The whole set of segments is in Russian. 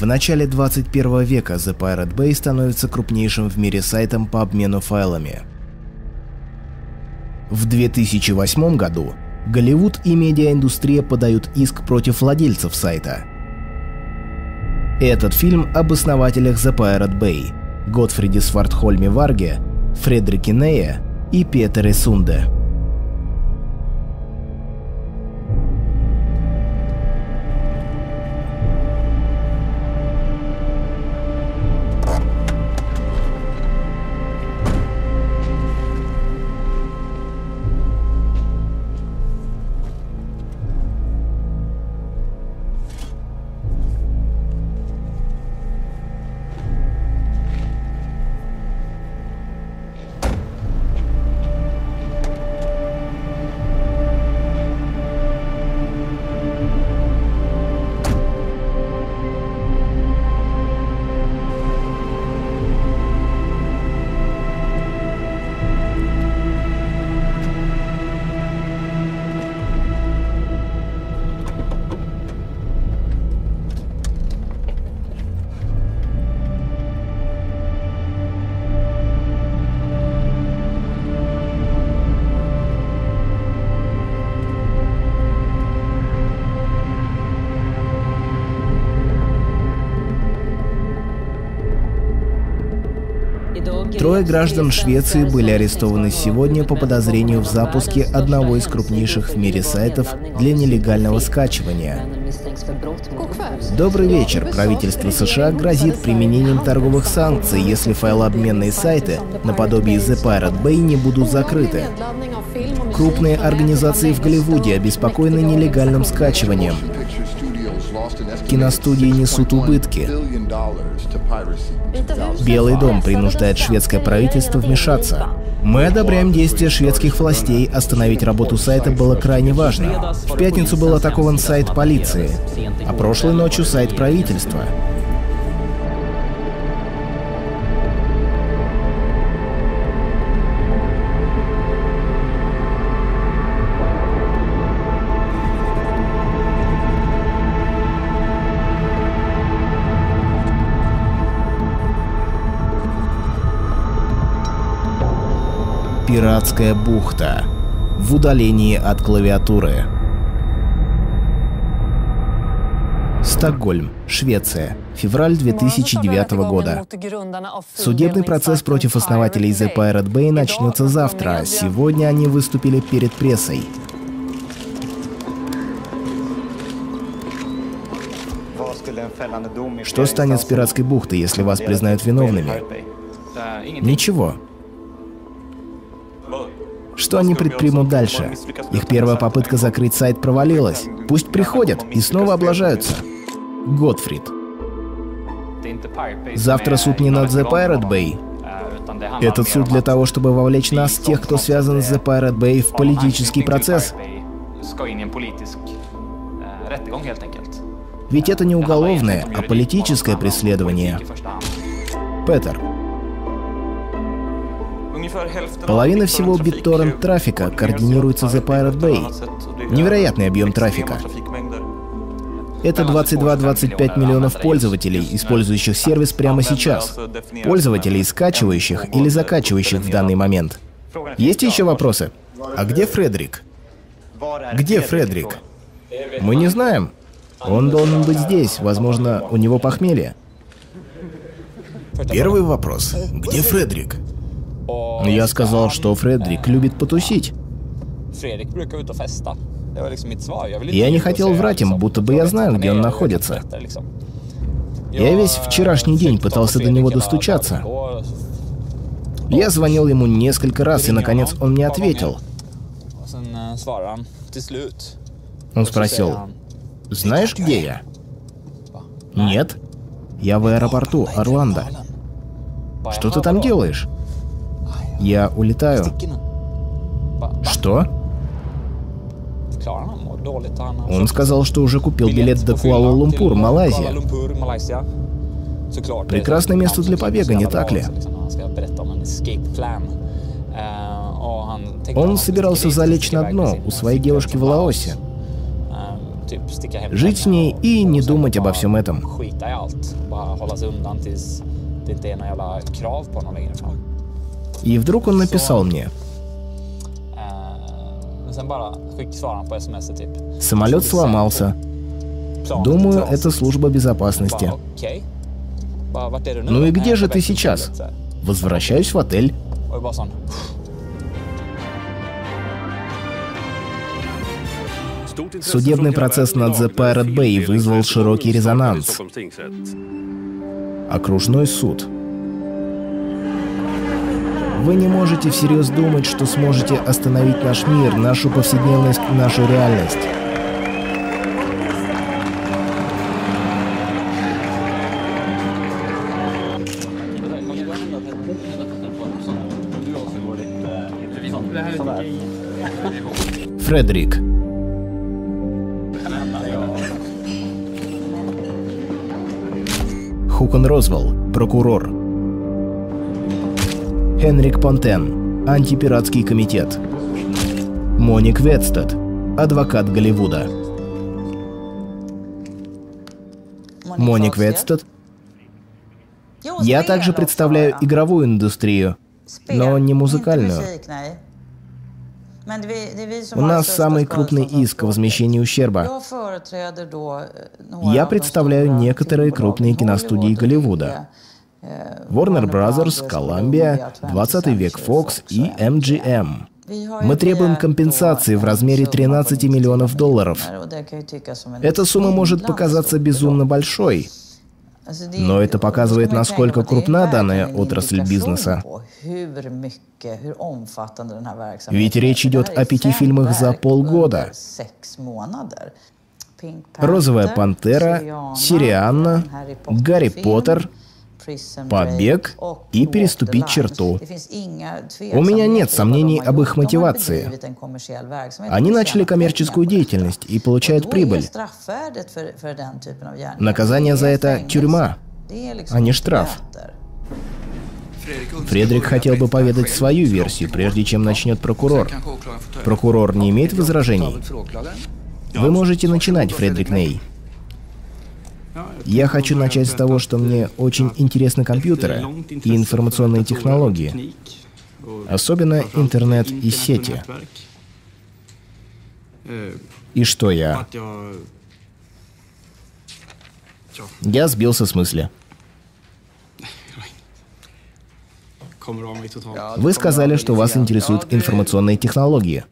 В начале 21 века The Pirate Bay становится крупнейшим в мире сайтом по обмену файлами. В 2008 году Голливуд и медиаиндустрия подают иск против владельцев сайта. Этот фильм об основателях The Pirate Bay – Готфриде Свардхольме Варге, Фредрике Нее и Петере Сунде. Трое граждан Швеции были арестованы сегодня по подозрению в запуске одного из крупнейших в мире сайтов для нелегального скачивания. Добрый вечер. Правительство США грозит применением торговых санкций, если файлообменные сайты наподобие The Pirate Bay не будут закрыты. Крупные организации в Голливуде обеспокоены нелегальным скачиванием. Киностудии несут убытки. Белый дом принуждает шведское правительство вмешаться. Мы одобряем действия шведских властей. Остановить работу сайта было крайне важно. В пятницу был атакован сайт полиции, а прошлой ночью сайт правительства. Пиратская бухта. В удалении от клавиатуры. Стокгольм, Швеция. Февраль 2009 года. Судебный процесс против основателей The Pirate Bay начнется завтра. Сегодня они выступили перед прессой. Что станет с пиратской бухтой, если вас признают виновными? Ничего. Что они предпримут дальше? Их первая попытка закрыть сайт провалилась. Пусть приходят и снова облажаются. Готфрид. Завтра суд не над The Pirate Bay. Этот суд для того, чтобы вовлечь нас, тех, кто связан с The Pirate Bay, в политический процесс. Ведь это не уголовное, а политическое преследование. Петер. Половина всего BitTorrent-трафика координируется The Pirate Bay. Невероятный объем трафика. Это 22-25 миллионов пользователей, использующих сервис прямо сейчас. Пользователей, скачивающих или закачивающих в данный момент. Есть еще вопросы? А где Фредрик? Где Фредрик? Мы не знаем. Он должен быть здесь. Возможно, у него похмелье. Первый вопрос. Где Фредрик? Я сказал, что Фредрик любит потусить. Я не хотел врать им, будто бы я знаю, где он находится. Я весь вчерашний день пытался до него достучаться. Я звонил ему несколько раз, и, наконец, он мне ответил. Он спросил, «Знаешь, где я?» «Нет. Я в аэропорту Орландо». «Что ты там делаешь?» «Я улетаю». «Что?» Он сказал, что уже купил билет до Куала-Лумпур, Малайзия. Прекрасное место для побега, не так ли? Он собирался залечь на дно у своей девушки в Лаосе. Жить с ней и не думать обо всем этом. И вдруг он написал мне: «Самолет сломался. Думаю, это служба безопасности». «Ну и где же ты сейчас?» «Возвращаюсь в отель». Судебный процесс над The Pirate Bay вызвал широкий резонанс. Окружной суд. Вы не можете всерьез думать, что сможете остановить наш мир, нашу повседневность, нашу реальность. Фредерик. Хукон Розвелл, прокурор. Хенрик Понтен, антипиратский комитет. Моник Ветстед, адвокат Голливуда. Моник Ветстед. Я также представляю игровую индустрию, но не музыкальную. У нас самый крупный иск о возмещении ущерба. Я представляю некоторые крупные киностудии Голливуда. Warner Brothers, Columbia, 20 век Fox и MGM. Мы требуем компенсации в размере $13 миллионов. Эта сумма может показаться безумно большой, но это показывает, насколько крупна данная отрасль бизнеса. Ведь речь идет о 5 фильмах за полгода. «Розовая пантера», «Сирианна», «Гарри Поттер», «Побег» и «Переступить черту». У меня нет сомнений об их мотивации. Они начали коммерческую деятельность и получают прибыль. Наказание за это — тюрьма, а не штраф. Фредерик хотел бы поведать свою версию, прежде чем начнет прокурор. Прокурор не имеет возражений? Вы можете начинать, Фредерик Ней. Я хочу начать с того, что мне очень интересны компьютеры и информационные технологии, особенно интернет и сети. И что я? Я сбился с мысли. Вы сказали, что вас интересуют информационные технологии.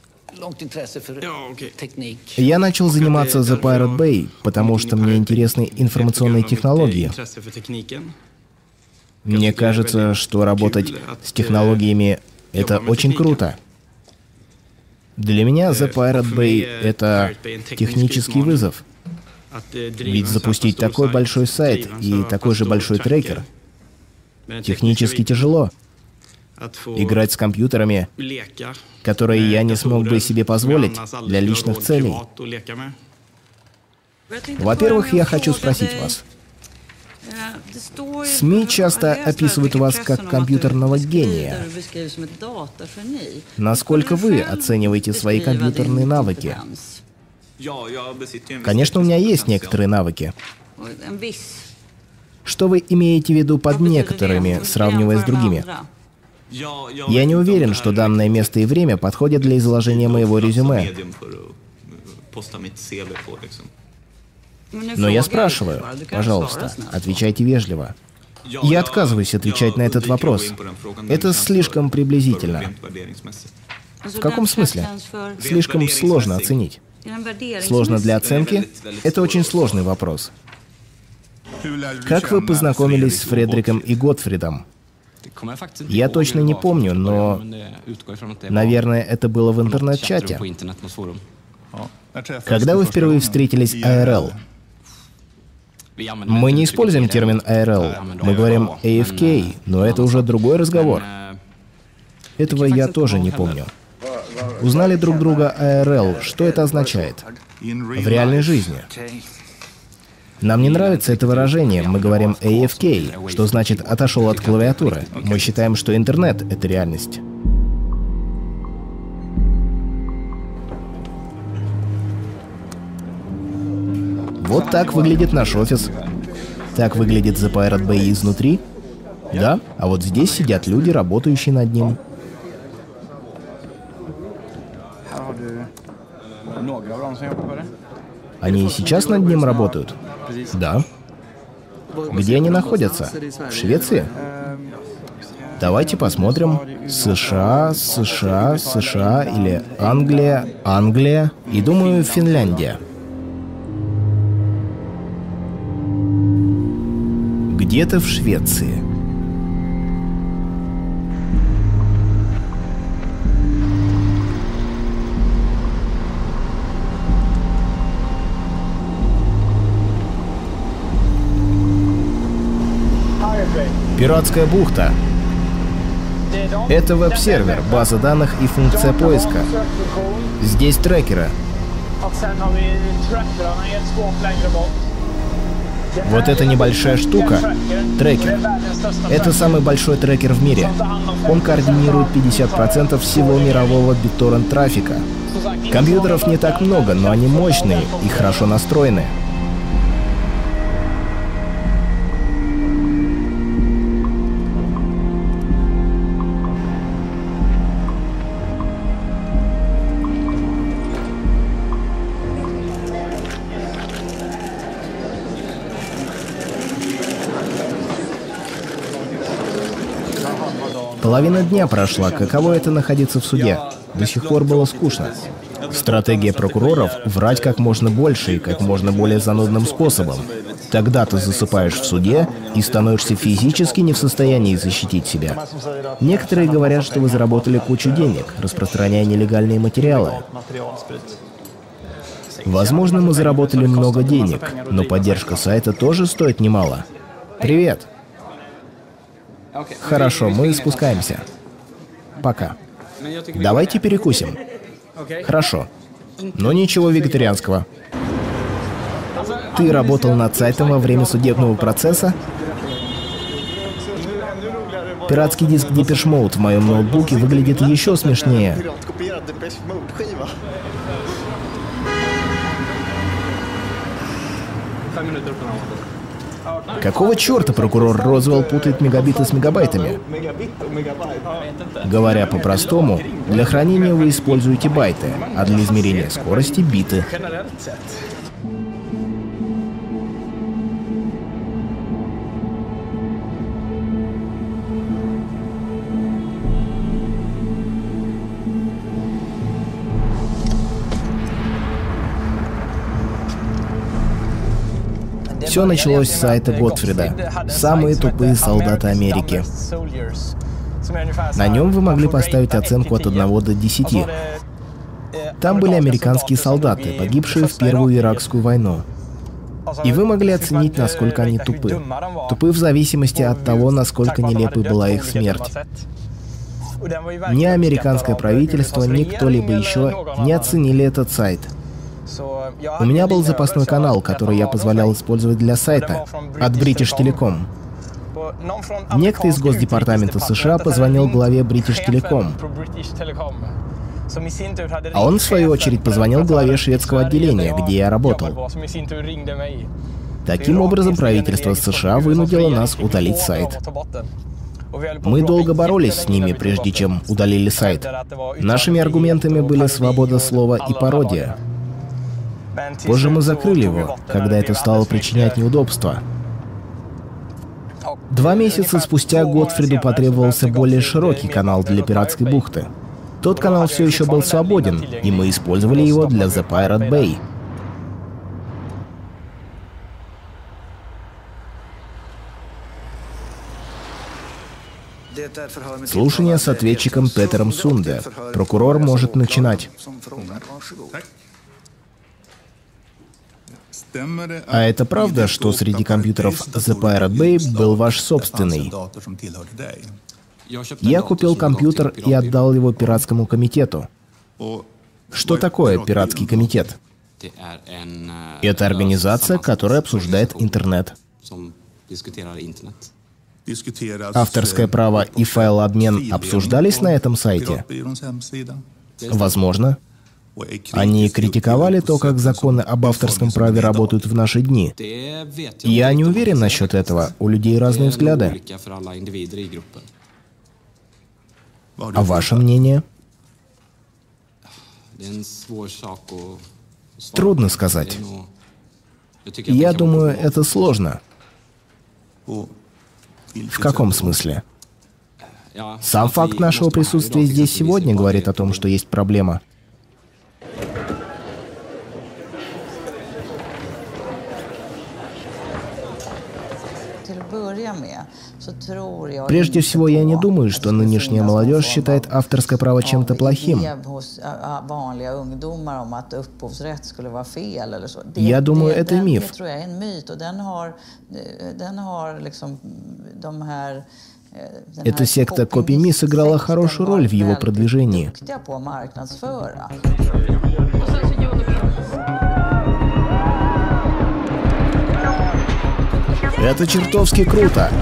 Я начал заниматься The Pirate Bay, потому что мне интересны информационные технологии. Мне кажется, что работать с технологиями — это очень круто. Для меня The Pirate Bay — это технический вызов. Ведь запустить такой большой сайт и такой же большой трекер технически тяжело. Играть с компьютерами, которые я не смог бы себе позволить для личных целей. Во-первых, я хочу спросить вас. СМИ часто описывают вас как компьютерного гения. Насколько вы оцениваете свои компьютерные навыки? Конечно, у меня есть некоторые навыки. Что вы имеете в виду под некоторыми, сравнивая с другими? Я не уверен, что данное место и время подходят для изложения моего резюме. Но я спрашиваю, пожалуйста, отвечайте вежливо. Я отказываюсь отвечать на этот вопрос. Это слишком приблизительно. В каком смысле? Слишком сложно оценить. Сложно для оценки? Это очень сложный вопрос. Как вы познакомились с Фредериком и Готфридом? Я точно не помню, но, наверное, это было в интернет-чате. Когда вы впервые встретились IRL? Мы не используем термин IRL, мы говорим AFK, но это уже другой разговор. Этого я тоже не помню. Узнали друг друга IRL, что это означает? В реальной жизни. Нам не нравится это выражение, мы говорим AFK, что значит «отошел от клавиатуры». Мы считаем, что интернет — это реальность. Вот так выглядит наш офис. Так выглядит The Pirate Bay изнутри. Да, а вот здесь сидят люди, работающие над ним. Они и сейчас над ним работают? Да. Где они находятся? В Швеции? Давайте посмотрим. США, США, США или Англия, Англия и, думаю, Финляндия. Где-то в Швеции. Пиратская бухта. Это веб-сервер, база данных и функция поиска. Здесь трекеры. Вот эта небольшая штука — трекер. Это самый большой трекер в мире. Он координирует 50% всего мирового BitTorrent-трафика. Компьютеров не так много, но они мощные и хорошо настроены. Половина дня прошла. Каково это находиться в суде? До сих пор было скучно. Стратегия прокуроров — врать как можно больше и как можно более занудным способом. Тогда ты засыпаешь в суде и становишься физически не в состоянии защитить себя. Некоторые говорят, что вы заработали кучу денег, распространяя нелегальные материалы. Возможно, мы заработали много денег, но поддержка сайта тоже стоит немало. Привет. Хорошо, мы спускаемся. Пока. Давайте перекусим. Хорошо. Но ничего вегетарианского. Ты работал над сайтом во время судебного процесса? Пиратский диск Depeche Mode в моем ноутбуке выглядит еще смешнее. Какого черта прокурор Розвелл путает мегабиты с мегабайтами? Говоря по-простому, для хранения вы используете байты, а для измерения скорости — биты. Все началось с сайта Готфрида. Самые тупые солдаты Америки. На нем вы могли поставить оценку от 1 до 10. Там были американские солдаты, погибшие в Первую Иракскую войну. И вы могли оценить, насколько они тупы. Тупы в зависимости от того, насколько нелепой была их смерть. Ни американское правительство, ни кто-либо еще не оценили этот сайт. У меня был запасной канал, который я позволял использовать для сайта, от British Telecom. Некто из Госдепартамента США позвонил главе British Telecom. А он, в свою очередь, позвонил главе шведского отделения, где я работал. Таким образом, правительство США вынудило нас удалить сайт. Мы долго боролись с ними, прежде чем удалили сайт. Нашими аргументами были свобода слова и пародия. Позже мы закрыли его, когда это стало причинять неудобства. 2 месяца спустя Готфриду потребовался более широкий канал для пиратской бухты. Тот канал все еще был свободен, и мы использовали его для The Pirate Bay. Слушание с ответчиком Петером Сунде. Прокурор может начинать. А это правда, что среди компьютеров The Pirate Bay был ваш собственный? Я купил компьютер и отдал его пиратскому комитету. Что такое пиратский комитет? Это организация, которая обсуждает интернет. Авторское право и файлообмен обсуждались на этом сайте? Возможно. Они критиковали то, как законы об авторском праве работают в наши дни. Я не уверен насчет этого, у людей разные взгляды. А ваше мнение? Трудно сказать. Я думаю, это сложно. В каком смысле? Сам факт нашего присутствия здесь сегодня говорит о том, что есть проблема. Прежде всего, я не думаю, что нынешняя молодежь считает авторское право чем-то плохим. Я думаю, это миф. Эта секта Copy.me сыграла хорошую роль в его продвижении. Это чертовски круто!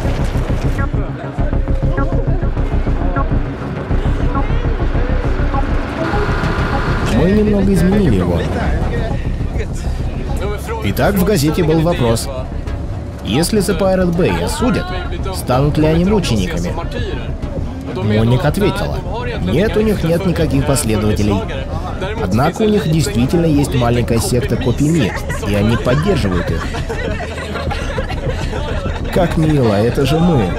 Мы немного изменили его. Итак, в газете был вопрос. Если The Pirate Bay осудят, станут ли они мучениками? Моник ответила. Нет, у них нет никаких последователей. Однако у них действительно есть маленькая секта Copy.me, и они поддерживают их. Как мило, это же мы.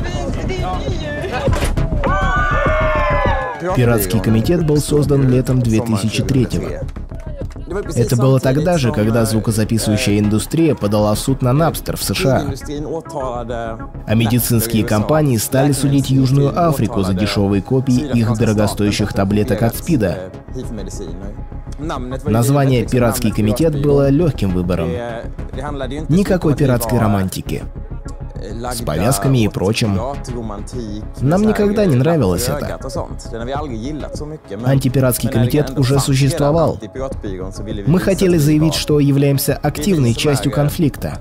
Пиратский комитет был создан летом 2003-го. Это было тогда же, когда звукозаписывающая индустрия подала в суд на Napster в США. А медицинские компании стали судить Южную Африку за дешевые копии их дорогостоящих таблеток от СПИДа. Название «Пиратский комитет» было легким выбором. Никакой пиратской романтики. С повязками и прочим. Нам никогда не нравилось это. Антипиратский комитет уже существовал. Мы хотели заявить, что являемся активной частью конфликта.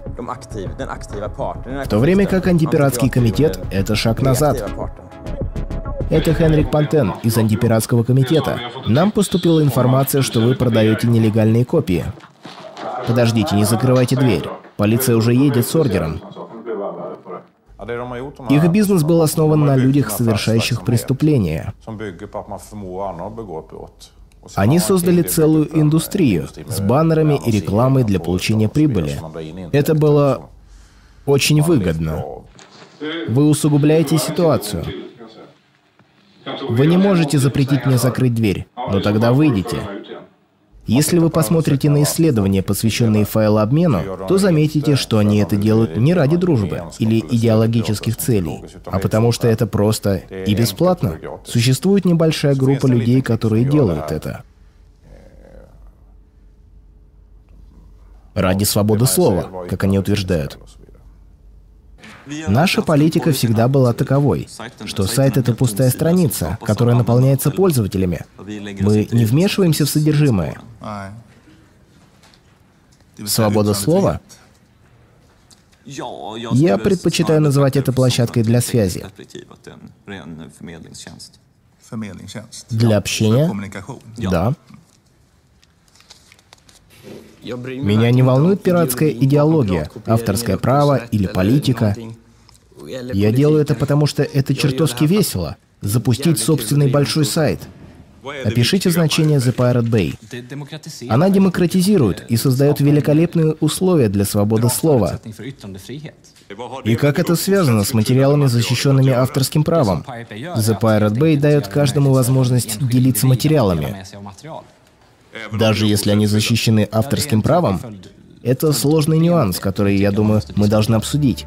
В то время как антипиратский комитет — это шаг назад. Это Хенрик Пантен из антипиратского комитета. Нам поступила информация, что вы продаете нелегальные копии. Подождите, не закрывайте дверь. Полиция уже едет с ордером. Их бизнес был основан на людях, совершающих преступления. Они создали целую индустрию с баннерами и рекламой для получения прибыли. Это было очень выгодно. Вы усугубляете ситуацию. Вы не можете запретить мне закрыть дверь, но тогда выйдите. Если вы посмотрите на исследования, посвященные файлообмену, то заметите, что они это делают не ради дружбы или идеологических целей, а потому что это просто и бесплатно. Существует небольшая группа людей, которые делают это. Ради свободы слова, как они утверждают. Наша политика всегда была таковой, что сайт — это пустая страница, которая наполняется пользователями. Мы не вмешиваемся в содержимое. Свобода слова? Я предпочитаю называть это площадкой для связи. Для общения? Да. Меня не волнует пиратская идеология, авторское право или политика. Я делаю это потому, что это чертовски весело — запустить собственный большой сайт. Опишите значение The Pirate Bay. Она демократизирует и создает великолепные условия для свободы слова. И как это связано с материалами, защищенными авторским правом? The Pirate Bay дает каждому возможность делиться материалами. Даже если они защищены авторским правом, это сложный нюанс, который, я думаю, мы должны обсудить.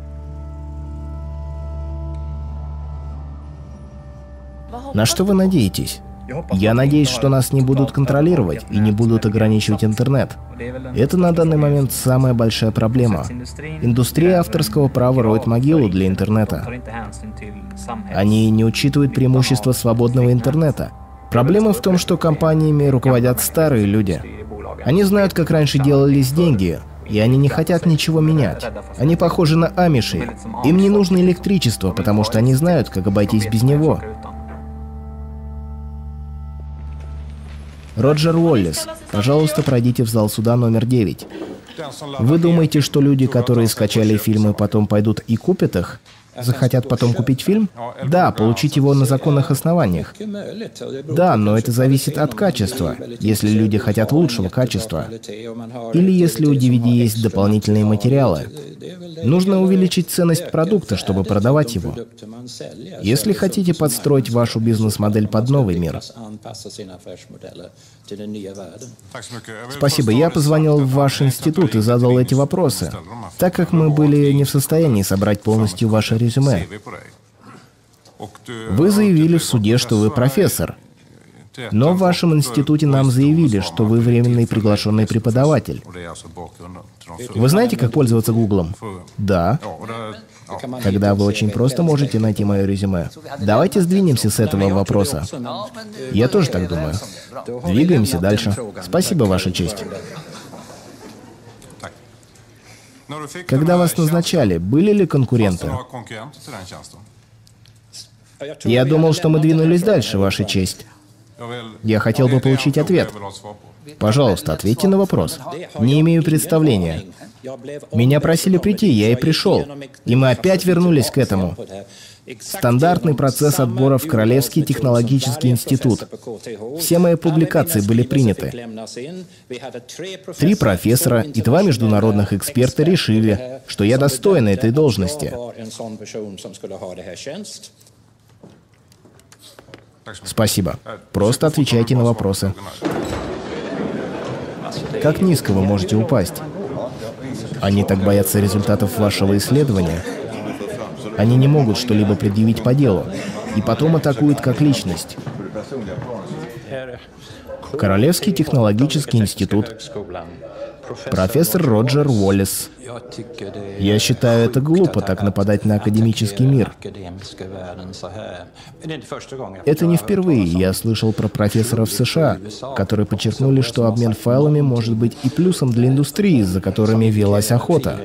На что вы надеетесь? Я надеюсь, что нас не будут контролировать и не будут ограничивать интернет. Это на данный момент самая большая проблема. Индустрия авторского права роет могилу для интернета. Они не учитывают преимущества свободного интернета. Проблема в том, что компаниями руководят старые люди. Они знают, как раньше делались деньги, и они не хотят ничего менять. Они похожи на амишей. Им не нужно электричество, потому что они знают, как обойтись без него. Роджер Уоллес, пожалуйста, пройдите в зал суда номер 9. Вы думаете, что люди, которые скачали фильмы, потом пойдут и купят их? Захотят потом купить фильм? Да, получить его на законных основаниях. Да, но это зависит от качества, если люди хотят лучшего качества. Или если у DVD есть дополнительные материалы. Нужно увеличить ценность продукта, чтобы продавать его. Если хотите подстроить вашу бизнес-модель под новый мир. Спасибо. Я позвонил в ваш институт и задал эти вопросы, так как мы были не в состоянии собрать полностью ваше резюме. Вы заявили в суде, что вы профессор. Но в вашем институте нам заявили, что вы временный приглашенный преподаватель. Вы знаете, как пользоваться Гуглом? Да. Тогда вы очень просто можете найти мое резюме. Давайте сдвинемся с этого вопроса. Я тоже так думаю. Двигаемся дальше. Спасибо, Ваша честь. Когда вас назначали, были ли конкуренты? Я думал, что мы двинулись дальше, Ваша честь. Я хотел бы получить ответ. Пожалуйста, ответьте на вопрос. Не имею представления. Меня просили прийти, я и пришел. И мы опять вернулись к этому. Стандартный процесс отбора в Королевский технологический институт. Все мои публикации были приняты. 3 профессора и 2 международных эксперта решили, что я достоин этой должности. Спасибо. Просто отвечайте на вопросы. Как низко вы можете упасть? Они так боятся результатов вашего исследования. Они не могут что-либо предъявить по делу. И потом атакуют как личность. Королевский технологический институт. Профессор Роджер Уоллес. Я считаю, это глупо так нападать на академический мир. Это не впервые. Я слышал про профессоров США, которые подчеркнули, что обмен файлами может быть и плюсом для индустрии, за которыми велась охота.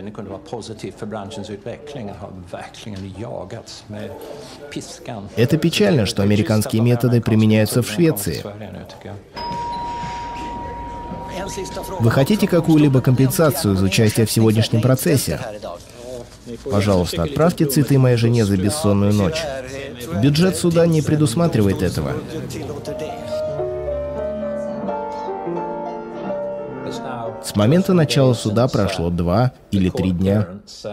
Это печально, что американские методы применяются в Швеции. Вы хотите какую-либо компенсацию за участие в сегодняшнем процессе? Пожалуйста, отправьте цветы моей жене за бессонную ночь. Бюджет суда не предусматривает этого. С момента начала суда прошло 2 или 3 дня.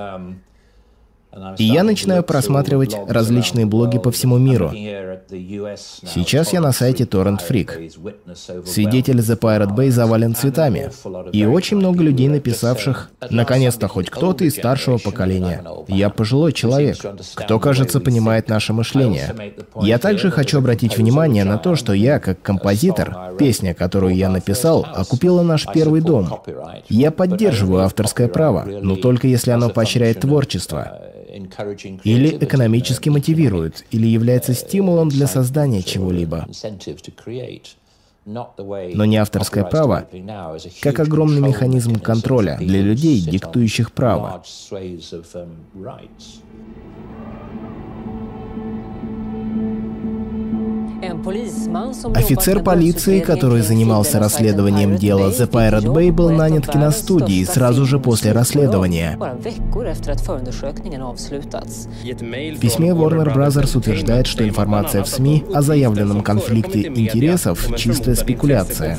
И я начинаю просматривать различные блоги по всему миру. Сейчас я на сайте Torrent Freak. Свидетель The Pirate Bay завален цветами. И очень много людей, написавших «Наконец-то хоть кто-то из старшего поколения. Я пожилой человек. Кто, кажется, понимает наше мышление». Я также хочу обратить внимание на то, что я, как композитор, песня, которую я написал, окупила наш первый дом. Я поддерживаю авторское право, но только если оно поощряет творчество. Или экономически мотивирует, или является стимулом для создания чего-либо. Но не авторское право, как огромный механизм контроля для людей, диктующих право. Офицер полиции, который занимался расследованием дела The Pirate Bay, был нанят киностудией сразу же после расследования. В письме Warner Bros. Утверждает, что информация в СМИ о заявленном конфликте интересов — чистая спекуляция.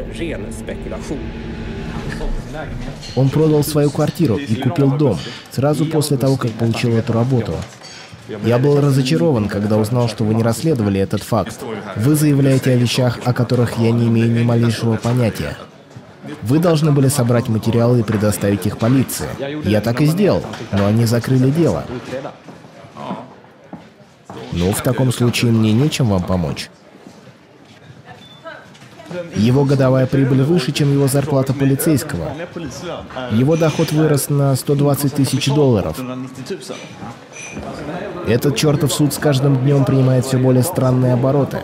Он продал свою квартиру и купил дом сразу после того, как получил эту работу. Я был разочарован, когда узнал, что вы не расследовали этот факт. Вы заявляете о вещах, о которых я не имею ни малейшего понятия. Вы должны были собрать материалы и предоставить их полиции. Я так и сделал, но они закрыли дело. Ну, в таком случае мне нечем вам помочь. Его годовая прибыль выше, чем его зарплата полицейского. Его доход вырос на $120 000. Этот чертов суд с каждым днем принимает все более странные обороты.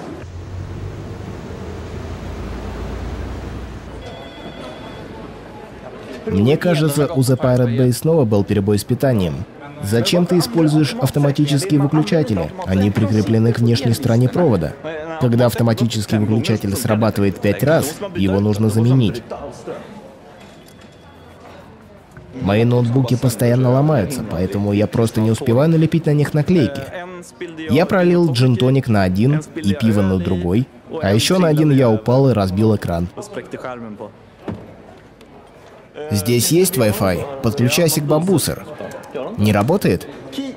Мне кажется, у The Pirate Bay снова был перебой с питанием. Зачем ты используешь автоматические выключатели? Они прикреплены к внешней стороне провода. Когда автоматический выключатель срабатывает 5 раз, его нужно заменить. Мои ноутбуки постоянно ломаются, поэтому я просто не успеваю налепить на них наклейки. Я пролил джин-тоник на один и пиво на другой, а еще на один я упал и разбил экран. Здесь есть Wi-Fi? Подключайся к Бамбусер. Не работает?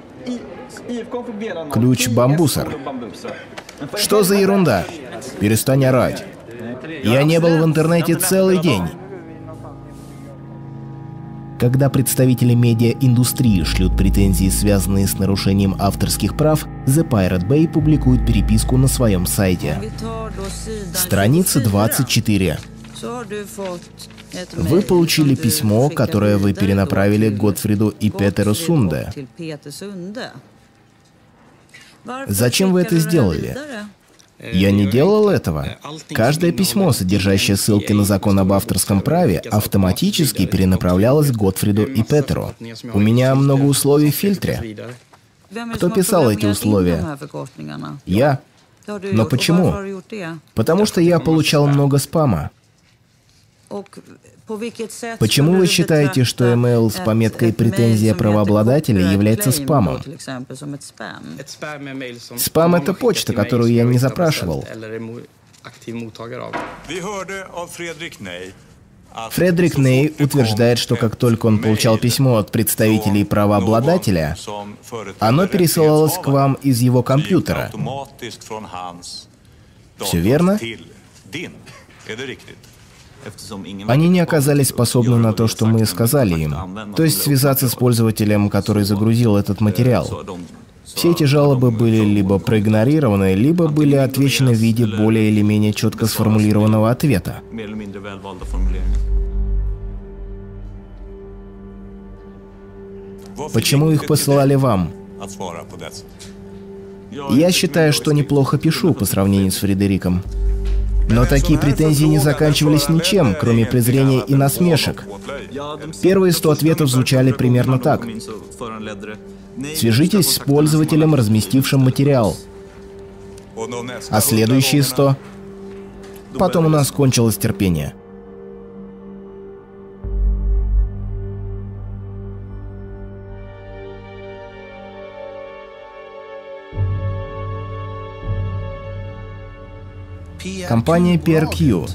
Ключ Бамбусер. Что за ерунда? Перестань орать. Я не был в интернете целый день. Когда представители медиа-индустрии шлют претензии, связанные с нарушением авторских прав, The Pirate Bay публикует переписку на своем сайте. Страница 24. Вы получили письмо, которое вы перенаправили Готфриду и Петеру Сунде. Зачем вы это сделали? Я не делал этого. Каждое письмо, содержащее ссылки на закон об авторском праве, автоматически перенаправлялось Готфриду и Петеру. У меня много условий в фильтре. Кто писал эти условия? Я. Но почему? Потому что я получал много спама. Почему вы считаете, что email с пометкой «Претензия правообладателя» является спамом? Спам — это почта, которую я не запрашивал. Фредерик Ней утверждает, что как только он получал письмо от представителей правообладателя, оно пересылалось к вам из его компьютера. Все верно? Они не оказались способны на то, что мы сказали им, то есть связаться с пользователем, который загрузил этот материал. Все эти жалобы были либо проигнорированы, либо были отвечены в виде более или менее четко сформулированного ответа. Почему их посылали вам? Я считаю, что неплохо пишу по сравнению с Фредериком. Но такие претензии не заканчивались ничем, кроме презрения и насмешек. Первые 100 ответов звучали примерно так. Свяжитесь с пользователем, разместившим материал. А следующие 100? Потом у нас кончилось терпение. Компания PRQ.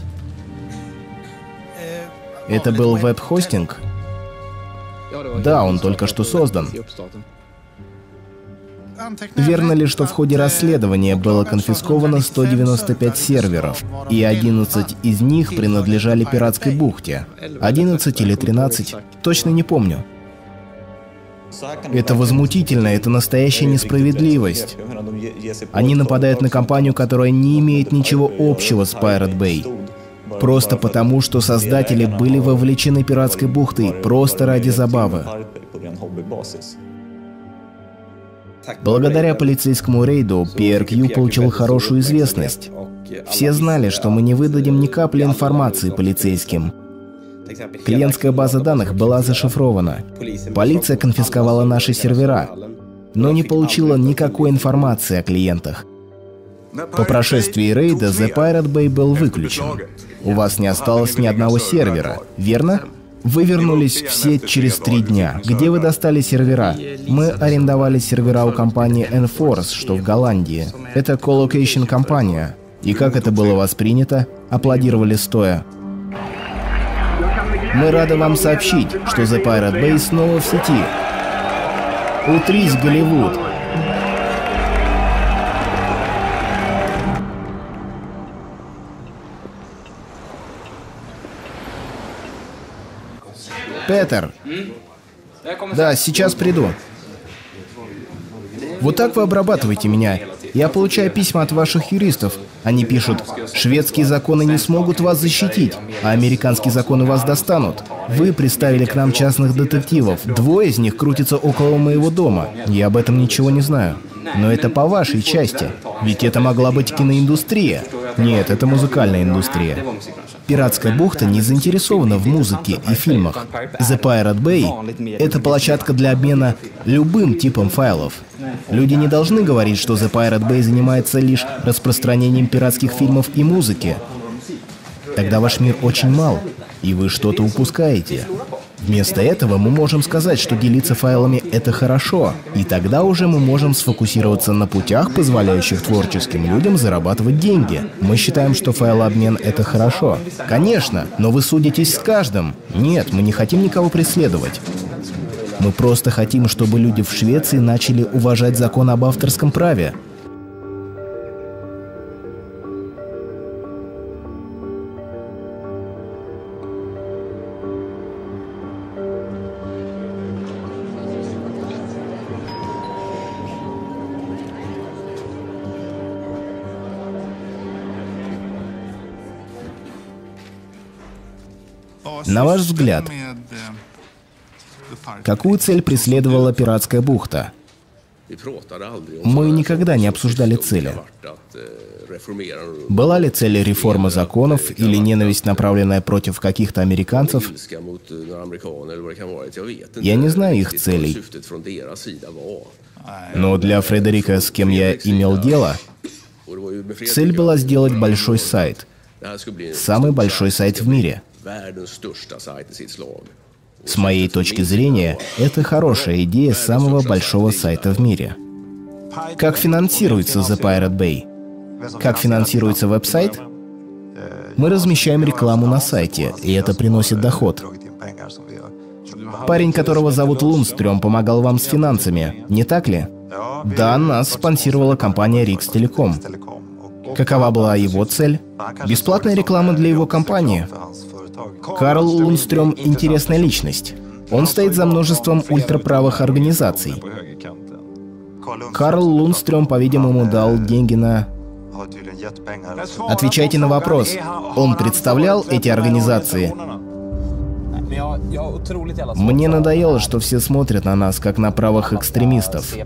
Это был веб-хостинг? Да, он только что создан. Верно ли, что в ходе расследования было конфисковано 195 серверов, и 11 из них принадлежали пиратской бухте? 11 или 13? Точно не помню. Это возмутительно, это настоящая несправедливость. Они нападают на компанию, которая не имеет ничего общего с Pirate Bay. Просто потому, что создатели были вовлечены пиратской бухтой, просто ради забавы. Благодаря полицейскому рейду, PRQ получил хорошую известность. Все знали, что мы не выдадим ни капли информации полицейским. Клиентская база данных была зашифрована. Полиция конфисковала наши сервера, но не получила никакой информации о клиентах. По прошествии рейда The Pirate Bay был выключен. У вас не осталось ни одного сервера, верно? Вы вернулись в сеть через 3 дня. Где вы достали сервера? Мы арендовали сервера у компании Enforce, что в Голландии. Это коллокейшн компания. И как это было воспринято? Аплодировали стоя. Мы рады вам сообщить, что The Pirate Bay снова в сети. Утрись, Голливуд! Петер! Да, сейчас приду. Вот так вы обрабатываете меня. Я получаю письма от ваших юристов. Они пишут: шведские законы не смогут вас защитить, а американские законы вас достанут. Вы приставили к нам частных детективов. 2 из них крутятся около моего дома. Я об этом ничего не знаю. Но это по вашей части. Ведь это могла быть киноиндустрия. Нет, это музыкальная индустрия. Пиратская бухта не заинтересована в музыке и фильмах. The Pirate Bay — это площадка для обмена любым типом файлов. Люди не должны говорить, что The Pirate Bay занимается лишь распространением пиратских фильмов и музыки. Тогда ваш мир очень мал, и вы что-то упускаете. Вместо этого мы можем сказать, что делиться файлами — это хорошо, и тогда уже мы можем сфокусироваться на путях, позволяющих творческим людям зарабатывать деньги. Мы считаем, что файлообмен — это хорошо. Конечно, но вы судитесь с каждым. Нет, мы не хотим никого преследовать. Мы просто хотим, чтобы люди в Швеции начали уважать закон об авторском праве. На ваш взгляд, какую цель преследовала пиратская бухта? Мы никогда не обсуждали цели. Была ли цель реформа законов или ненависть, направленная против каких-то американцев? Я не знаю их целей. Но для Фредерика, с кем я имел дело, цель была сделать большой сайт. Самый большой сайт в мире. С моей точки зрения, это хорошая идея самого большого сайта в мире. Как финансируется The Pirate Bay? Как финансируется веб-сайт? Мы размещаем рекламу на сайте, и это приносит доход. Парень, которого зовут Лунстрём, помогал вам с финансами, не так ли? Да, нас спонсировала компания Рикс Телеком. Какова была его цель? Бесплатная реклама для его компании. Карл Лунстрём — интересная личность. Он стоит за множеством ультраправых организаций. Карл Лунстрём, по-видимому, дал деньги на... Отвечайте на вопрос. Он представлял эти организации? Мне надоело, что все смотрят на нас, как на правых экстремистов.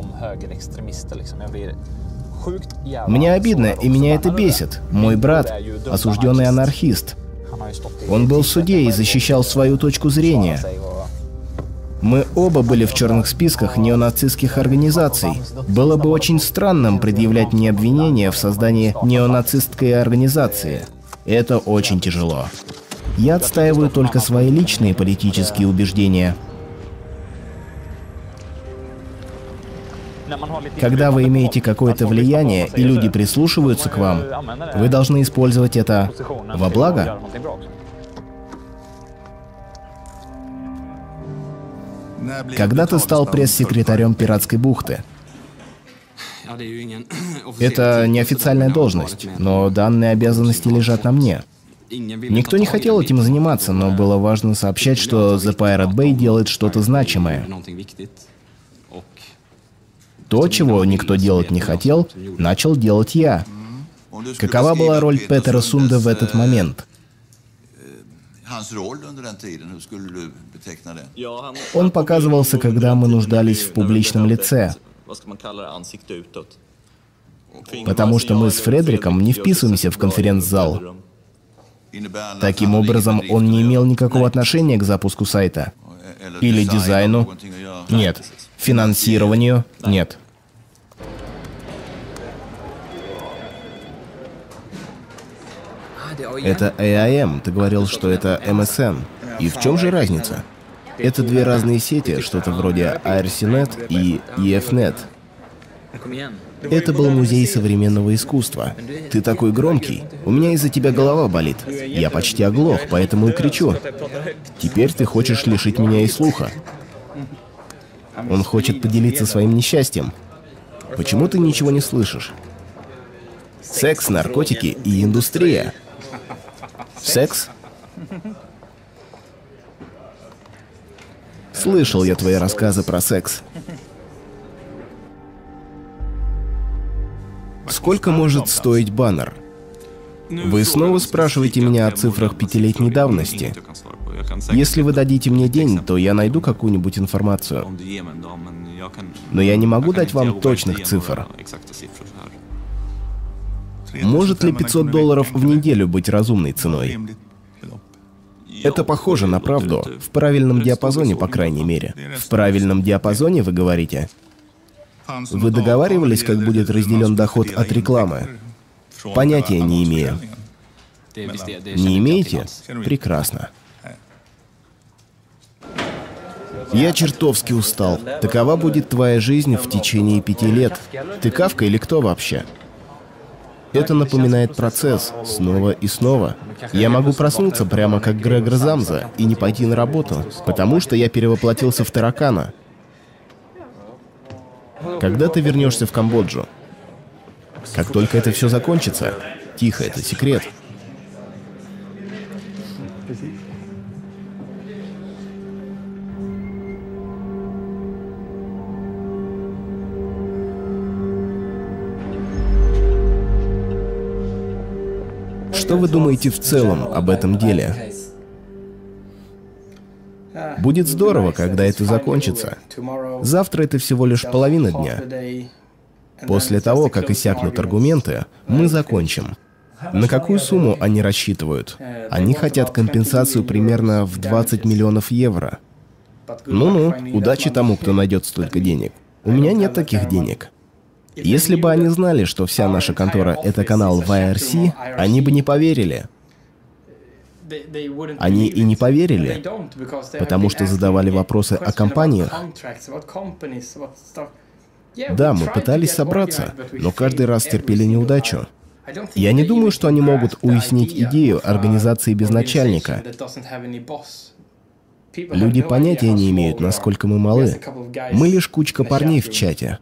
Мне обидно, и меня это бесит. Мой брат — осужденный анархист. Он был в суде и защищал свою точку зрения. Мы оба были в черных списках неонацистских организаций. Было бы очень странным предъявлять мне обвинения в создании неонацистской организации. Это очень тяжело. Я отстаиваю только свои личные политические убеждения. Когда вы имеете какое-то влияние, и люди прислушиваются к вам, вы должны использовать это во благо. Когда ты стал пресс-секретарем пиратской бухты? Это неофициальная должность, но данные обязанности лежат на мне. Никто не хотел этим заниматься, но было важно сообщать, что The Pirate Bay делает что-то значимое. То, чего никто делать не хотел, начал делать я. Какова была роль Петера Сунда в этот момент? Он показывался, когда мы нуждались в публичном лице. Потому что мы с Фредериком не вписываемся в конференц-зал. Таким образом, он не имел никакого отношения к запуску сайта. Или дизайну. Нет. Финансированию. Нет. Это AIM. Ты говорил, что это MSN. И в чем же разница? Это две разные сети, что-то вроде IRC.net и EFNet. Это был музей современного искусства. Ты такой громкий. У меня из-за тебя голова болит. Я почти оглох, поэтому и кричу. Теперь ты хочешь лишить меня и слуха. Он хочет поделиться своим несчастьем. Почему ты ничего не слышишь? Секс, наркотики и индустрия. Секс? Слышал я твои рассказы про секс. Сколько может стоить баннер? Вы снова спрашиваете меня о цифрах 5-летней давности. Если вы дадите мне день, то я найду какую-нибудь информацию. Но я не могу дать вам точных цифр. Может ли $500 в неделю быть разумной ценой? Это похоже на правду. В правильном диапазоне, по крайней мере. В правильном диапазоне, вы говорите? Вы договаривались, как будет разделен доход от рекламы? Понятия не имею. Не имеете? Прекрасно. Я чертовски устал. Такова будет твоя жизнь в течение 5 лет. Ты Кафка или кто вообще? Это напоминает процесс снова и снова. Я могу проснуться прямо как Грегор Замза и не пойти на работу, потому что я перевоплотился в таракана. Когда ты вернешься в Камбоджу? Как только это все закончится. Тихо, это секрет. Что вы думаете в целом об этом деле? Будет здорово, когда это закончится. Завтра это всего лишь половина дня. После того, как иссякнут аргументы, мы закончим. На какую сумму они рассчитывают? Они хотят компенсацию примерно в 20 миллионов евро. Ну-ну, удачи тому, кто найдет столько денег. У меня нет таких денег. Если бы они знали, что вся наша контора — это канал в IRC, они бы не поверили. Они и не поверили, потому что задавали вопросы о компаниях. Да, мы пытались собраться, но каждый раз терпели неудачу. Я не думаю, что они могут уяснить идею организации без начальника. Люди понятия не имеют, насколько мы малы. Мы лишь кучка парней в чате.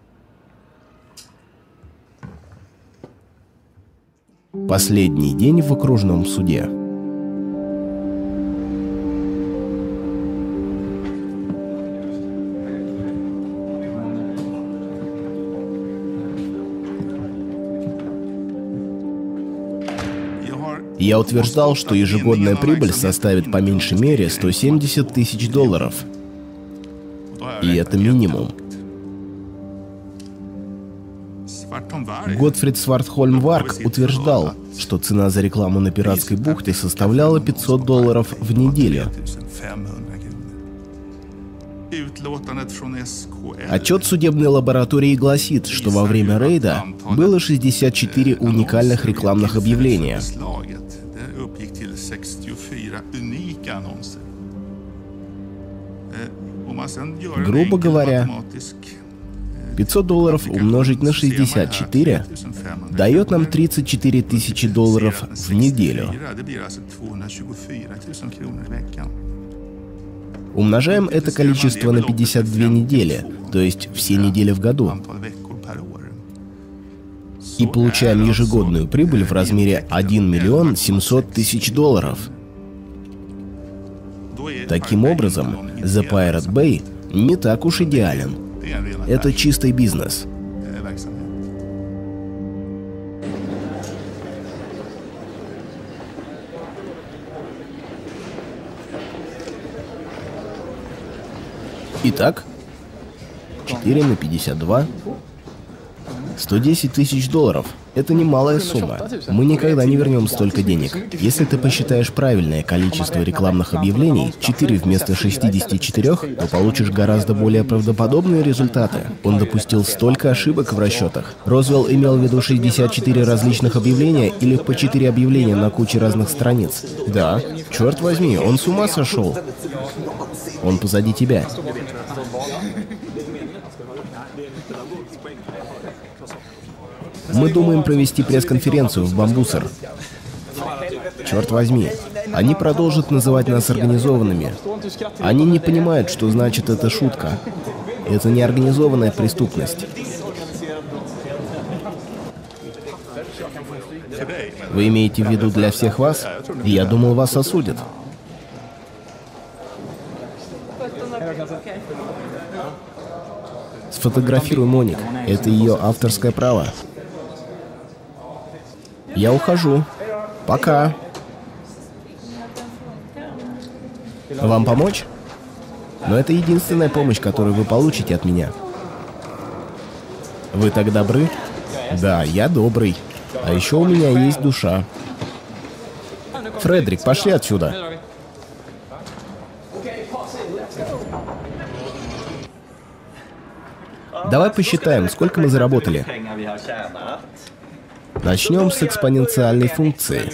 Последний день в окружном суде. Я утверждал, что ежегодная прибыль составит по меньшей мере $170 тысяч. И это минимум. Готфрид Свардхольм Варг утверждал, что цена за рекламу на пиратской бухте составляла $500 в неделю. Отчет судебной лаборатории гласит, что во время рейда было 64 уникальных рекламных объявления. Грубо говоря, $500 умножить на 64 дает нам $34 тысячи в неделю. Умножаем это количество на 52 недели, то есть все недели в году. И получаем ежегодную прибыль в размере $1 700 000. Таким образом, The Pirate Bay не так уж идеален. Это чистый бизнес. Итак, 4 на 52. $110 тысяч. Это немалая сумма. Мы никогда не вернем столько денег. Если ты посчитаешь правильное количество рекламных объявлений, 4 вместо 64, то получишь гораздо более правдоподобные результаты. Он допустил столько ошибок в расчетах. Розвелл имел в виду 64 различных объявления или по 4 объявления на куче разных страниц? Да. Черт возьми, он с ума сошел. Он позади тебя. Мы думаем провести пресс-конференцию в Бамбусер. Черт возьми, они продолжат называть нас организованными. Они не понимают, что значит эта шутка. Это не организованная преступность. Вы имеете в виду для всех вас? Я думал, вас осудят. Сфотографируй Моник. Это ее авторское право. Я ухожу. Пока. Вам помочь? Но это единственная помощь, которую вы получите от меня. Вы так добры? Да, я добрый. А еще у меня есть душа. Фредерик, пошли отсюда. Давай посчитаем, сколько мы заработали. Начнем с экспоненциальной функции.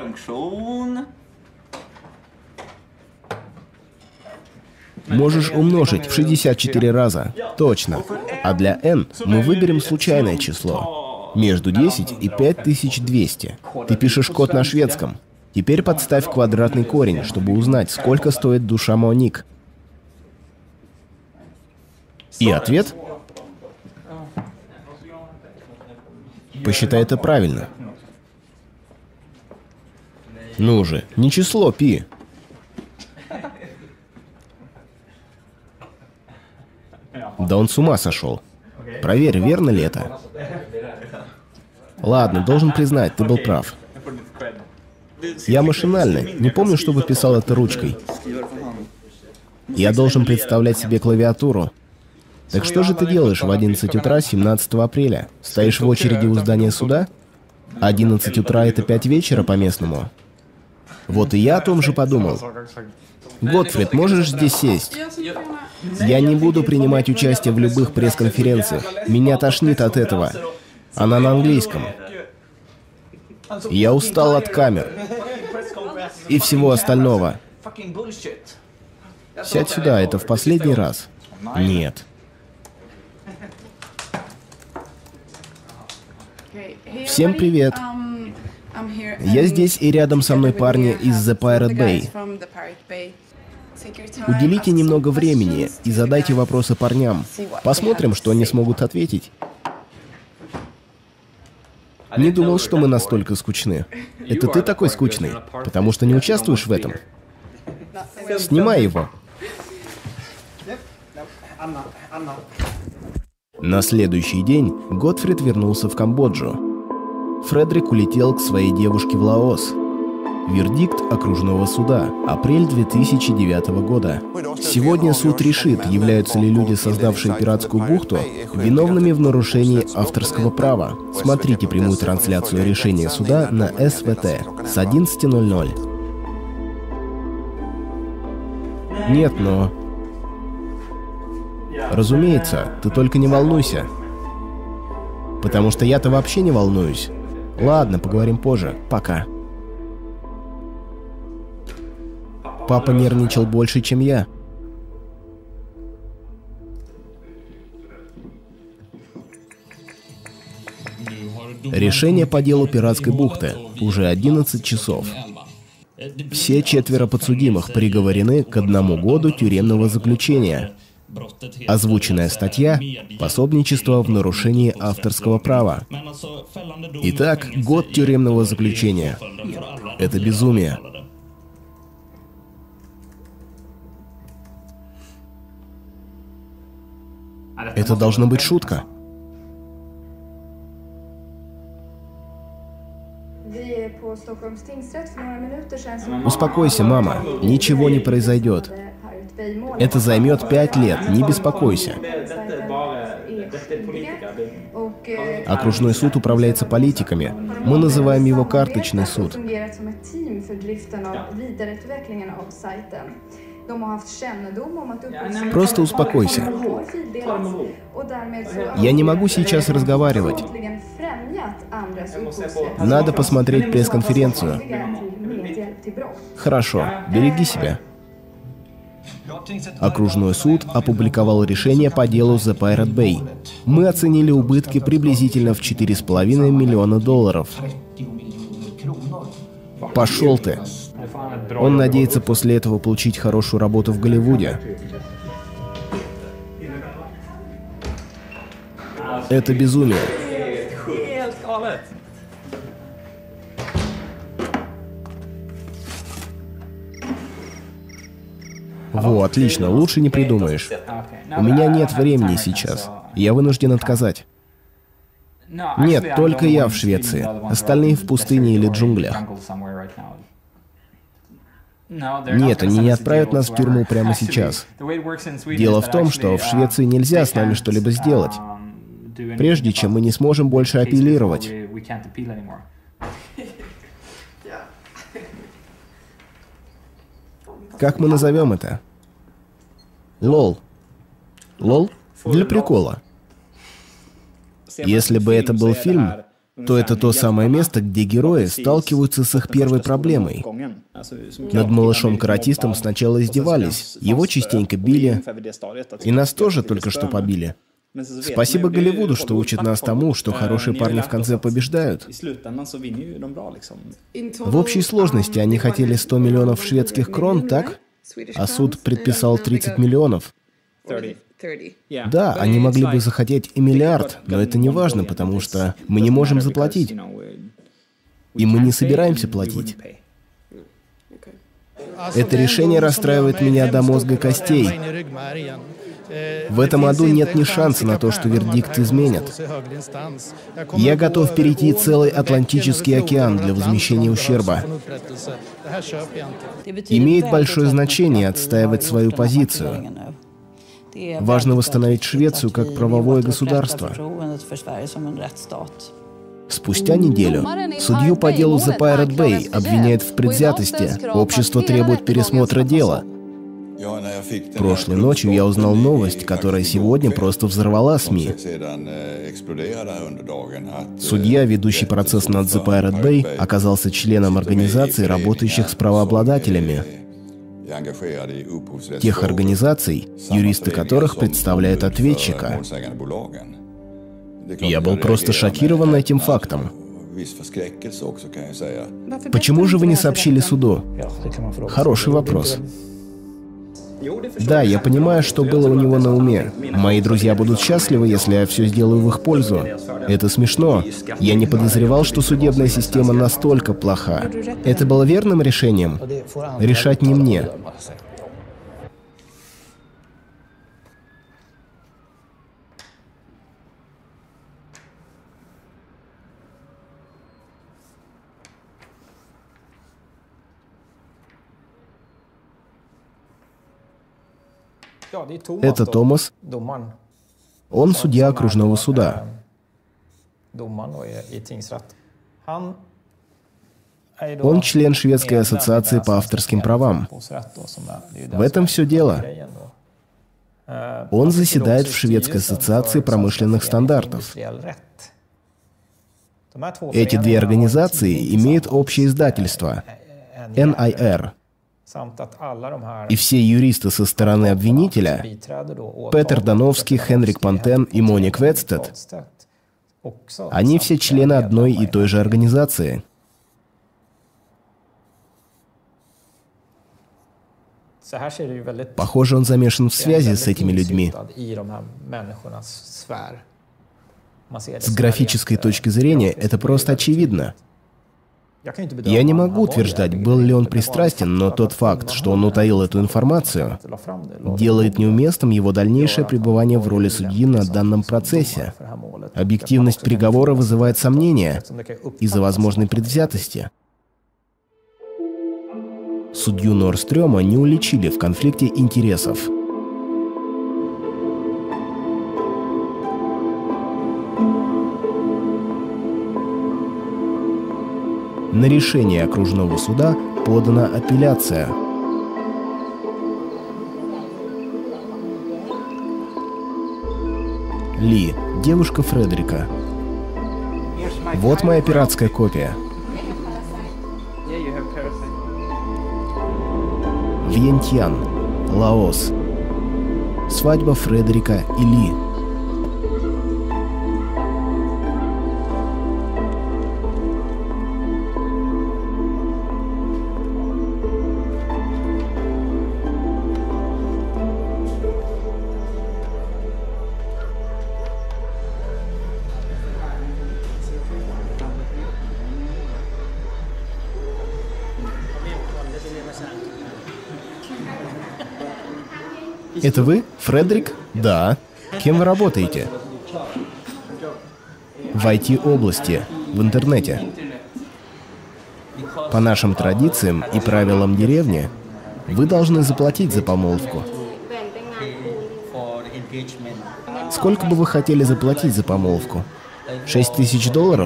Можешь умножить в 64 раза. Точно. А для n мы выберем случайное число. Между 10 и 5200. Ты пишешь код на шведском. Теперь подставь квадратный корень, чтобы узнать, сколько стоит душа Моник. И ответ? Посчитай это правильно. Ну же, не число π. Да он с ума сошел. Проверь, верно ли это. Ладно, должен признать, ты был прав. Я машинальный, не помню, чтобы писал это ручкой. Я должен представлять себе клавиатуру. Так что же ты делаешь в 11 утра 17 апреля? Стоишь в очереди у здания суда? 11 утра — это 5 вечера по местному. Вот и я о том же подумал. Готфрид, можешь здесь сесть? Я не буду принимать участие в любых пресс-конференциях. Меня тошнит от этого. Она на английском. Я устал от камер. И всего остального. Сядь сюда, это в последний раз. Нет. Всем привет. Я здесь, и рядом со мной парни из The Pirate Bay. Уделите немного времени и задайте вопросы парням. Посмотрим, что они смогут ответить. Не думал, что мы настолько скучны. Это ты такой скучный, потому что не участвуешь в этом. Снимай его. На следующий день Готфрид вернулся в Камбоджу. Фредерик улетел к своей девушке в Лаос. Вердикт окружного суда. Апрель 2009 года. Сегодня суд решит, являются ли люди, создавшие пиратскую бухту, виновными в нарушении авторского права. Смотрите прямую трансляцию решения суда на СВТ с 11:00. Нет, но... Разумеется, ты только не волнуйся. Потому что я-то вообще не волнуюсь. Ладно, поговорим позже. Пока. Папа нервничал больше, чем я. Решение по делу пиратской бухты. Уже 11 часов. Все 4 подсудимых приговорены к 1 году тюремного заключения. Озвученная статья – пособничество в нарушении авторского права. Итак, год тюремного заключения. Это безумие. Это должна быть шутка. Успокойся, мама. Ничего не произойдет. Это займет 5 лет, не беспокойся. Окружной суд управляется политиками. Мы называем его карточный суд. Просто успокойся. Я не могу сейчас разговаривать. Надо посмотреть пресс-конференцию. Хорошо, береги себя. Окружной суд опубликовал решение по делу The Pirate Bay. Мы оценили убытки приблизительно в $4,5 миллиона. Пошел ты. Он надеется после этого получить хорошую работу в Голливуде. Это безумие. Во, отлично, лучше не придумаешь. У меня нет времени сейчас. Я вынужден отказать. Нет, только я в Швеции. Остальные в пустыне или джунглях. Нет, они не отправят нас в тюрьму прямо сейчас. Дело в том, что в Швеции нельзя с нами что-либо сделать. прежде чем мы не сможем больше апеллировать. Как мы назовем это? Лол. Лол? Для прикола. Если бы это был фильм, то это то самое место, где герои сталкиваются с их первой проблемой. Над малышом-каратистом сначала издевались, его частенько били, и нас тоже только что побили. Спасибо Голливуду, что учит нас тому, что хорошие парни в конце побеждают. В общей сложности они хотели 100 миллионов шведских крон, так? А суд предписал 30 миллионов. Да, они могли бы захотеть и миллиард, но это не важно, потому что мы не можем заплатить. И мы не собираемся платить. Это решение расстраивает меня до мозга костей. В этом аду нет ни шанса на то, что вердикт изменят. Я готов перейти целый Атлантический океан для возмещения ущерба. Имеет большое значение отстаивать свою позицию. Важно восстановить Швецию как правовое государство. Спустя неделю судью по делу The Pirate Bay обвиняют в предвзятости. Общество требует пересмотра дела. Прошлой ночью я узнал новость, которая сегодня просто взорвала СМИ. Судья, ведущий процесс над The Pirate Bay, оказался членом организаций, работающих с правообладателями. Тех организаций, юристы которых представляют ответчика. Я был просто шокирован этим фактом. Почему же вы не сообщили суду? Хороший вопрос. Да, я понимаю, что было у него на уме. Мои друзья будут счастливы, если я все сделаю в их пользу. Это смешно. Я не подозревал, что судебная система настолько плоха. Это было верным решением? Решать не мне. Это Томас. Он судья окружного суда. Он член Шведской ассоциации по авторским правам. В этом все дело. Он заседает в Шведской ассоциации промышленных стандартов. Эти две организации имеют общее издательство – NIR. И все юристы со стороны обвинителя – Петер Дановский, Хенрик Пантен и Моник Ветстед – они все члены одной и той же организации. Похоже, он замешан в связи с этими людьми. С графической точки зрения это просто очевидно. Я не могу утверждать, был ли он пристрастен, но тот факт, что он утаил эту информацию, делает неуместным его дальнейшее пребывание в роли судьи на данном процессе. Объективность приговора вызывает сомнения из-за возможной предвзятости. Судью Норстрёма не уличили в конфликте интересов. На решение окружного суда подана апелляция. Ли, девушка Фредерика. Вот моя пиратская копия. Вьентьян, Лаос. Свадьба Фредерика и Ли. Это вы, Фредерик? Да. Кем вы работаете? В IT-области, в интернете. По нашим традициям и правилам деревни, вы должны заплатить за помолвку. Сколько бы вы хотели заплатить за помолвку? $6000?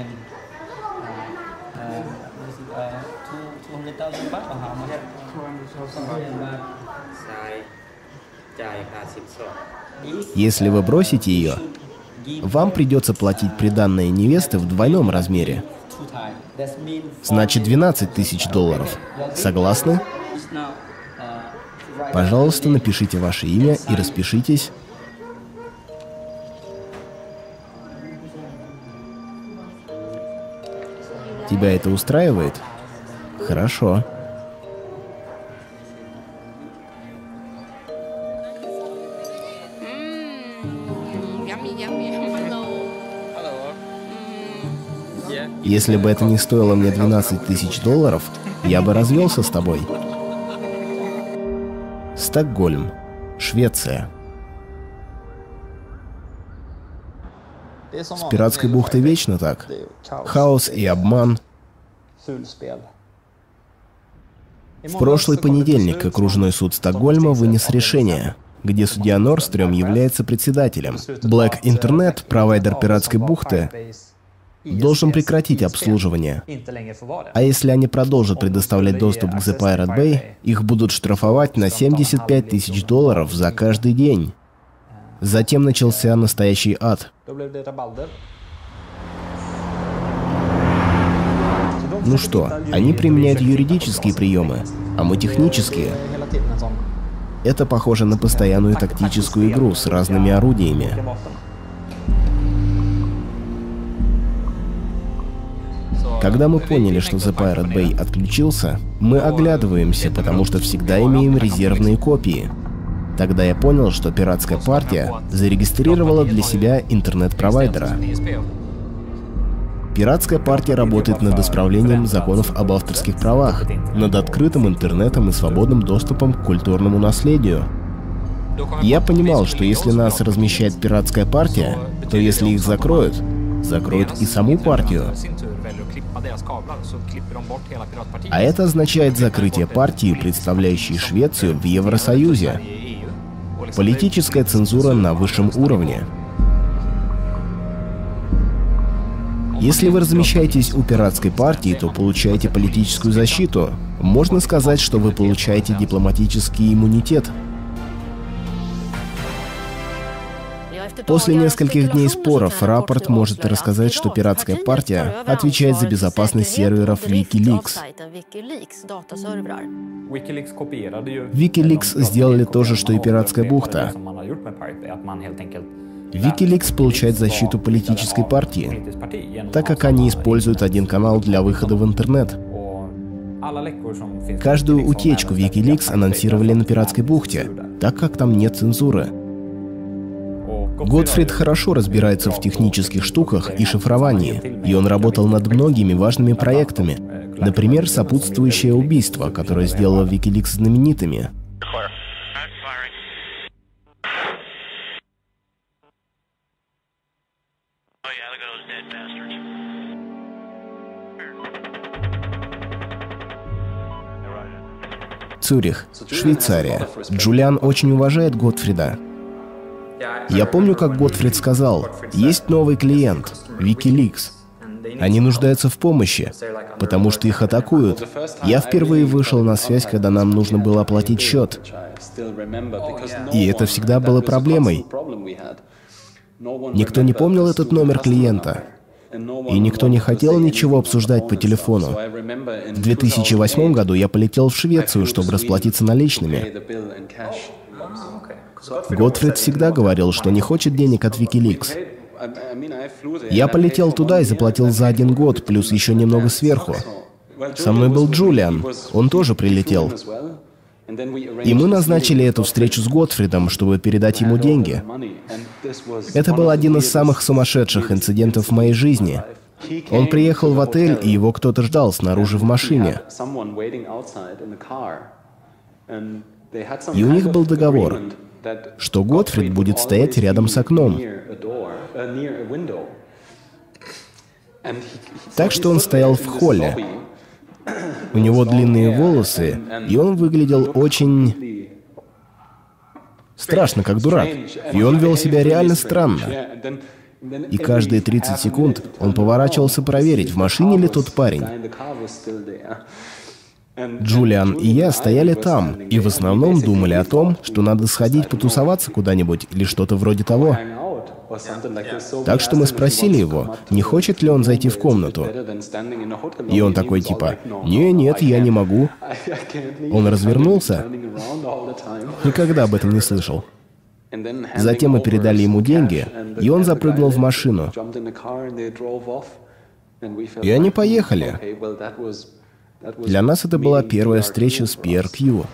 Если вы бросите ее, вам придется платить приданное невесты в двойном размере. Значит, $12000. Согласны? Пожалуйста, напишите ваше имя и распишитесь. Тебя это устраивает? Хорошо. Если бы это не стоило мне $12000, я бы развелся с тобой. Стокгольм, Швеция. С пиратской бухтой вечно так. Хаос и обман. В прошлый понедельник окружной суд Стокгольма вынес решение, где судья Норстрём является председателем. Black Internet, провайдер пиратской бухты, должен прекратить обслуживание. А если они продолжат предоставлять доступ к The Pirate Bay, их будут штрафовать на $75 000 за каждый день. Затем начался настоящий ад. Ну что, они применяют юридические приемы, а мы технические. Это похоже на постоянную тактическую игру с разными орудиями. Когда мы поняли, что The Pirate Bay отключился, мы оглядываемся, потому что всегда имеем резервные копии. Тогда я понял, что пиратская партия зарегистрировала для себя интернет-провайдера. Пиратская партия работает над исправлением законов об авторских правах, над открытым интернетом и свободным доступом к культурному наследию. Я понимал, что если нас размещает пиратская партия, то если их закроют, закроют и саму партию. А это означает закрытие партии, представляющей Швецию в Евросоюзе. Политическая цензура на высшем уровне. Если вы размещаетесь у пиратской партии, то получаете политическую защиту. Можно сказать, что вы получаете дипломатический иммунитет. После нескольких дней споров Рапорт может рассказать, что пиратская партия отвечает за безопасность серверов WikiLeaks. WikiLeaks сделали то же, что и пиратская бухта. WikiLeaks получает защиту политической партии, так как они используют один канал для выхода в интернет. Каждую утечку WikiLeaks анонсировали на пиратской бухте, так как там нет цензуры. Готфрид хорошо разбирается в технических штуках и шифровании, и он работал над многими важными проектами, например, сопутствующее убийство, которое сделало WikiLeaks знаменитыми. Цюрих, Швейцария. Джулиан очень уважает Готфрида. Я помню, как Готфрид сказал, есть новый клиент, WikiLeaks. Они нуждаются в помощи, потому что их атакуют. Я впервые вышел на связь, когда нам нужно было оплатить счет. И это всегда было проблемой. Никто не помнил этот номер клиента. И никто не хотел ничего обсуждать по телефону. В 2008 году я полетел в Швецию, чтобы расплатиться наличными. Готфрид всегда говорил, что не хочет денег от WikiLeaks. Я полетел туда и заплатил за 1 год, плюс еще немного сверху. Со мной был Джулиан, он тоже прилетел. И мы назначили эту встречу с Готфридом, чтобы передать ему деньги. Это был один из самых сумасшедших инцидентов в моей жизни. Он приехал в отель, и его кто-то ждал снаружи в машине. И у них был договор, что Готфрид будет стоять рядом с окном. Так что он стоял в холле. У него длинные волосы, и он выглядел очень Страшно, как дурак. И он вел себя реально странно. И каждые 30 секунд он поворачивался проверить, в машине ли тот парень. Джулиан и я стояли там, и в основном думали о том, что надо сходить потусоваться куда-нибудь или что-то вроде того. Так что мы спросили его, не хочет ли он зайти в комнату. И он такой типа: «Нет, я не могу». Он развернулся. Никогда об этом не слышал. Затем мы передали ему деньги, и он запрыгнул в машину. И они поехали. Для нас это была первая встреча с Пьер Кью.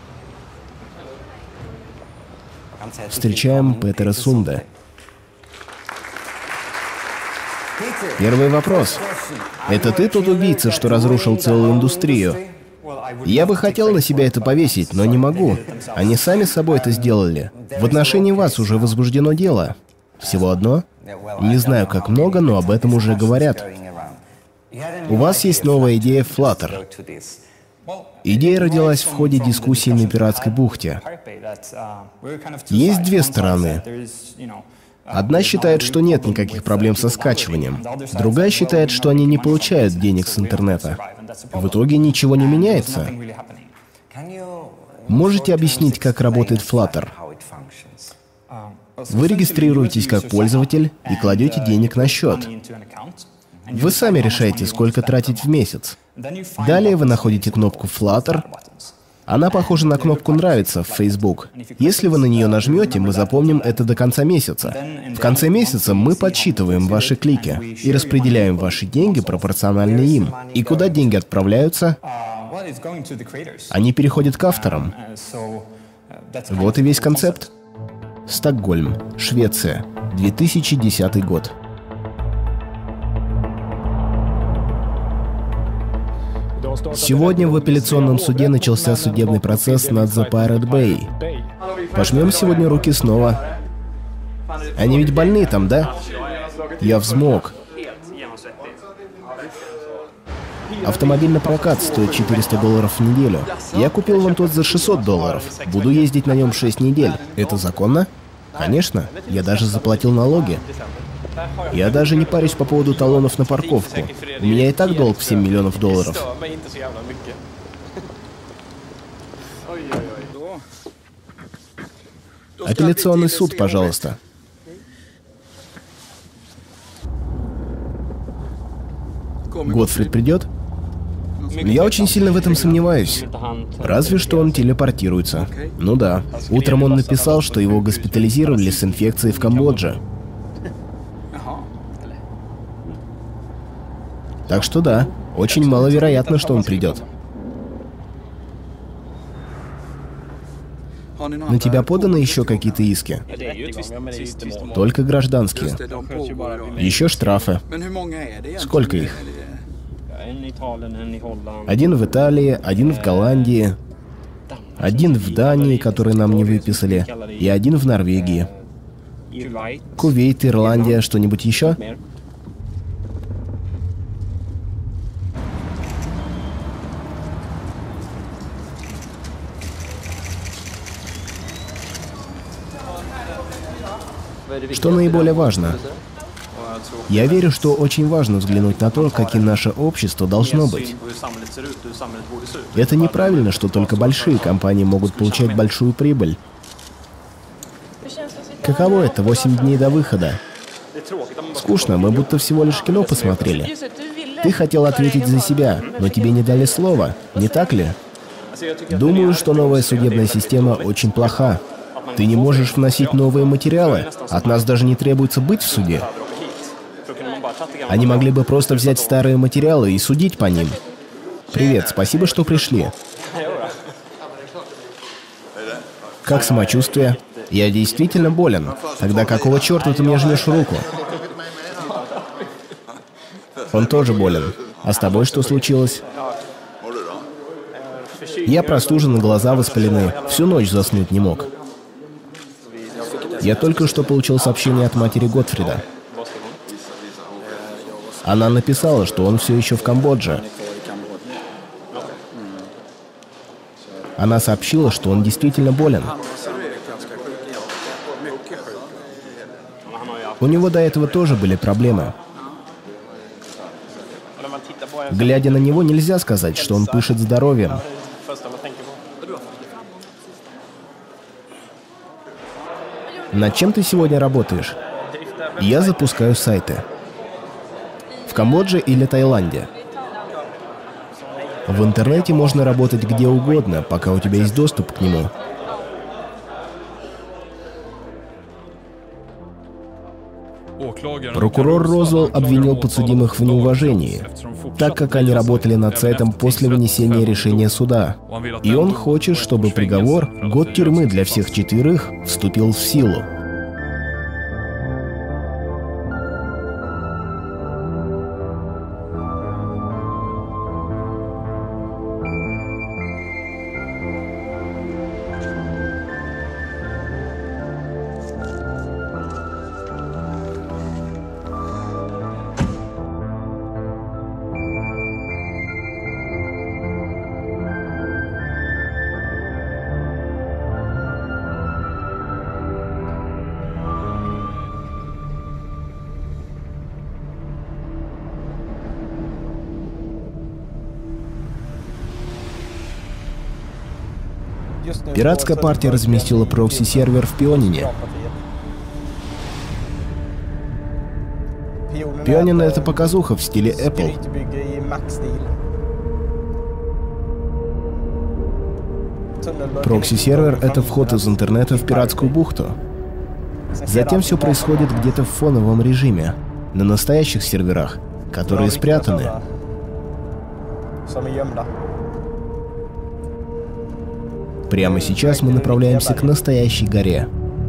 Встречаем Петера Сунде. Первый вопрос. Это ты тот убийца, что разрушил целую индустрию? Я бы хотел на себя это повесить, но не могу. Они сами с собой это сделали. В отношении вас уже возбуждено дело. Всего одно? Не знаю, как много, но об этом уже говорят. У вас есть новая идея Flutter. Идея родилась в ходе дискуссии на Пиратской бухте. Есть две стороны. Одна считает, что нет никаких проблем со скачиванием. Другая считает, что они не получают денег с интернета. В итоге ничего не меняется. Можете объяснить, как работает Flutter? Вы регистрируетесь как пользователь и кладете денег на счет. Вы сами решаете, сколько тратить в месяц. Далее вы находите кнопку Flutter. Она похожа на кнопку «Нравится» в Facebook. Если вы на нее нажмете, мы запомним это до конца месяца. В конце месяца мы подсчитываем ваши клики и распределяем ваши деньги пропорционально им. И куда деньги отправляются? Они переходят к авторам. Вот и весь концепт. Стокгольм, Швеция, 2010 год. Сегодня в апелляционном суде начался судебный процесс над The Pirate Bay. Пожмем сегодня руки снова. Они ведь больны там, да? Я взмок. Автомобиль на прокат стоит $400 в неделю. Я купил вон тот за $600. Буду ездить на нем 6 недель. Это законно? Конечно. Я даже заплатил налоги. Я даже не парюсь по поводу талонов на парковку. У меня и так долг в $7 миллионов. Апелляционный суд, пожалуйста. Готфрид придет? Я очень сильно в этом сомневаюсь. Разве что он телепортируется. Ну да. Утром он написал, что его госпитализировали с инфекцией в Камбодже. Так что да, очень маловероятно, что он придет. На тебя поданы еще какие-то иски? Только гражданские. Еще штрафы. Сколько их? Один в Италии, один в Голландии, один в Дании, который нам не выписали, и один в Норвегии. Кувейт, Ирландия, что-нибудь еще? Что наиболее важно? Я верю, что очень важно взглянуть на то, каким наше общество должно быть. Это неправильно, что только большие компании могут получать большую прибыль. Каково это, 8 дней до выхода? Скучно, мы будто всего лишь кино посмотрели. Ты хотел ответить за себя, но тебе не дали слова, не так ли? Думаю, что новая судебная система очень плоха. Ты не можешь вносить новые материалы. От нас даже не требуется быть в суде. Они могли бы просто взять старые материалы и судить по ним. Привет, спасибо, что пришли. Как самочувствие? Я действительно болен. Тогда какого черта ты мне жмешь руку? Он тоже болен. А с тобой что случилось? Я простужен, глаза воспалены. Всю ночь заснуть не мог. Я только что получил сообщение от матери Готфрида. Она написала, что он все еще в Камбодже. Она сообщила, что он действительно болен. У него до этого тоже были проблемы. Глядя на него, нельзя сказать, что он пышет здоровьем. Над чем ты сегодня работаешь? Я запускаю сайты. В Камбодже или Таиланде. В интернете можно работать где угодно, пока у тебя есть доступ к нему. Прокурор Розуэлл обвинил подсудимых в неуважении, так как они работали над сайтом после вынесения решения суда. И он хочет, чтобы приговор, год тюрьмы для всех четверых, вступил в силу. Пиратская партия разместила прокси-сервер в Пионине. Пионин — это показуха в стиле Apple. Прокси-сервер — это вход из интернета в пиратскую бухту. Затем все происходит где-то в фоновом режиме, на настоящих серверах, которые спрятаны. Прямо сейчас мы направляемся к настоящей горе.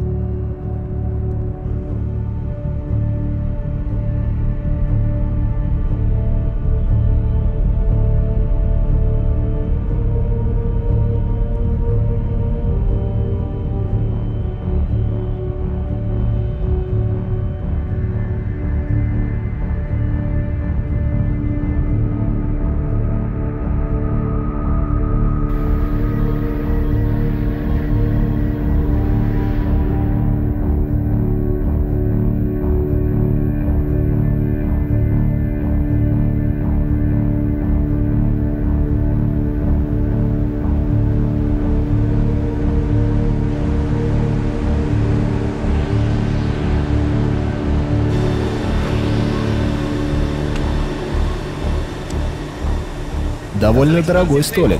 Довольно дорогой столик.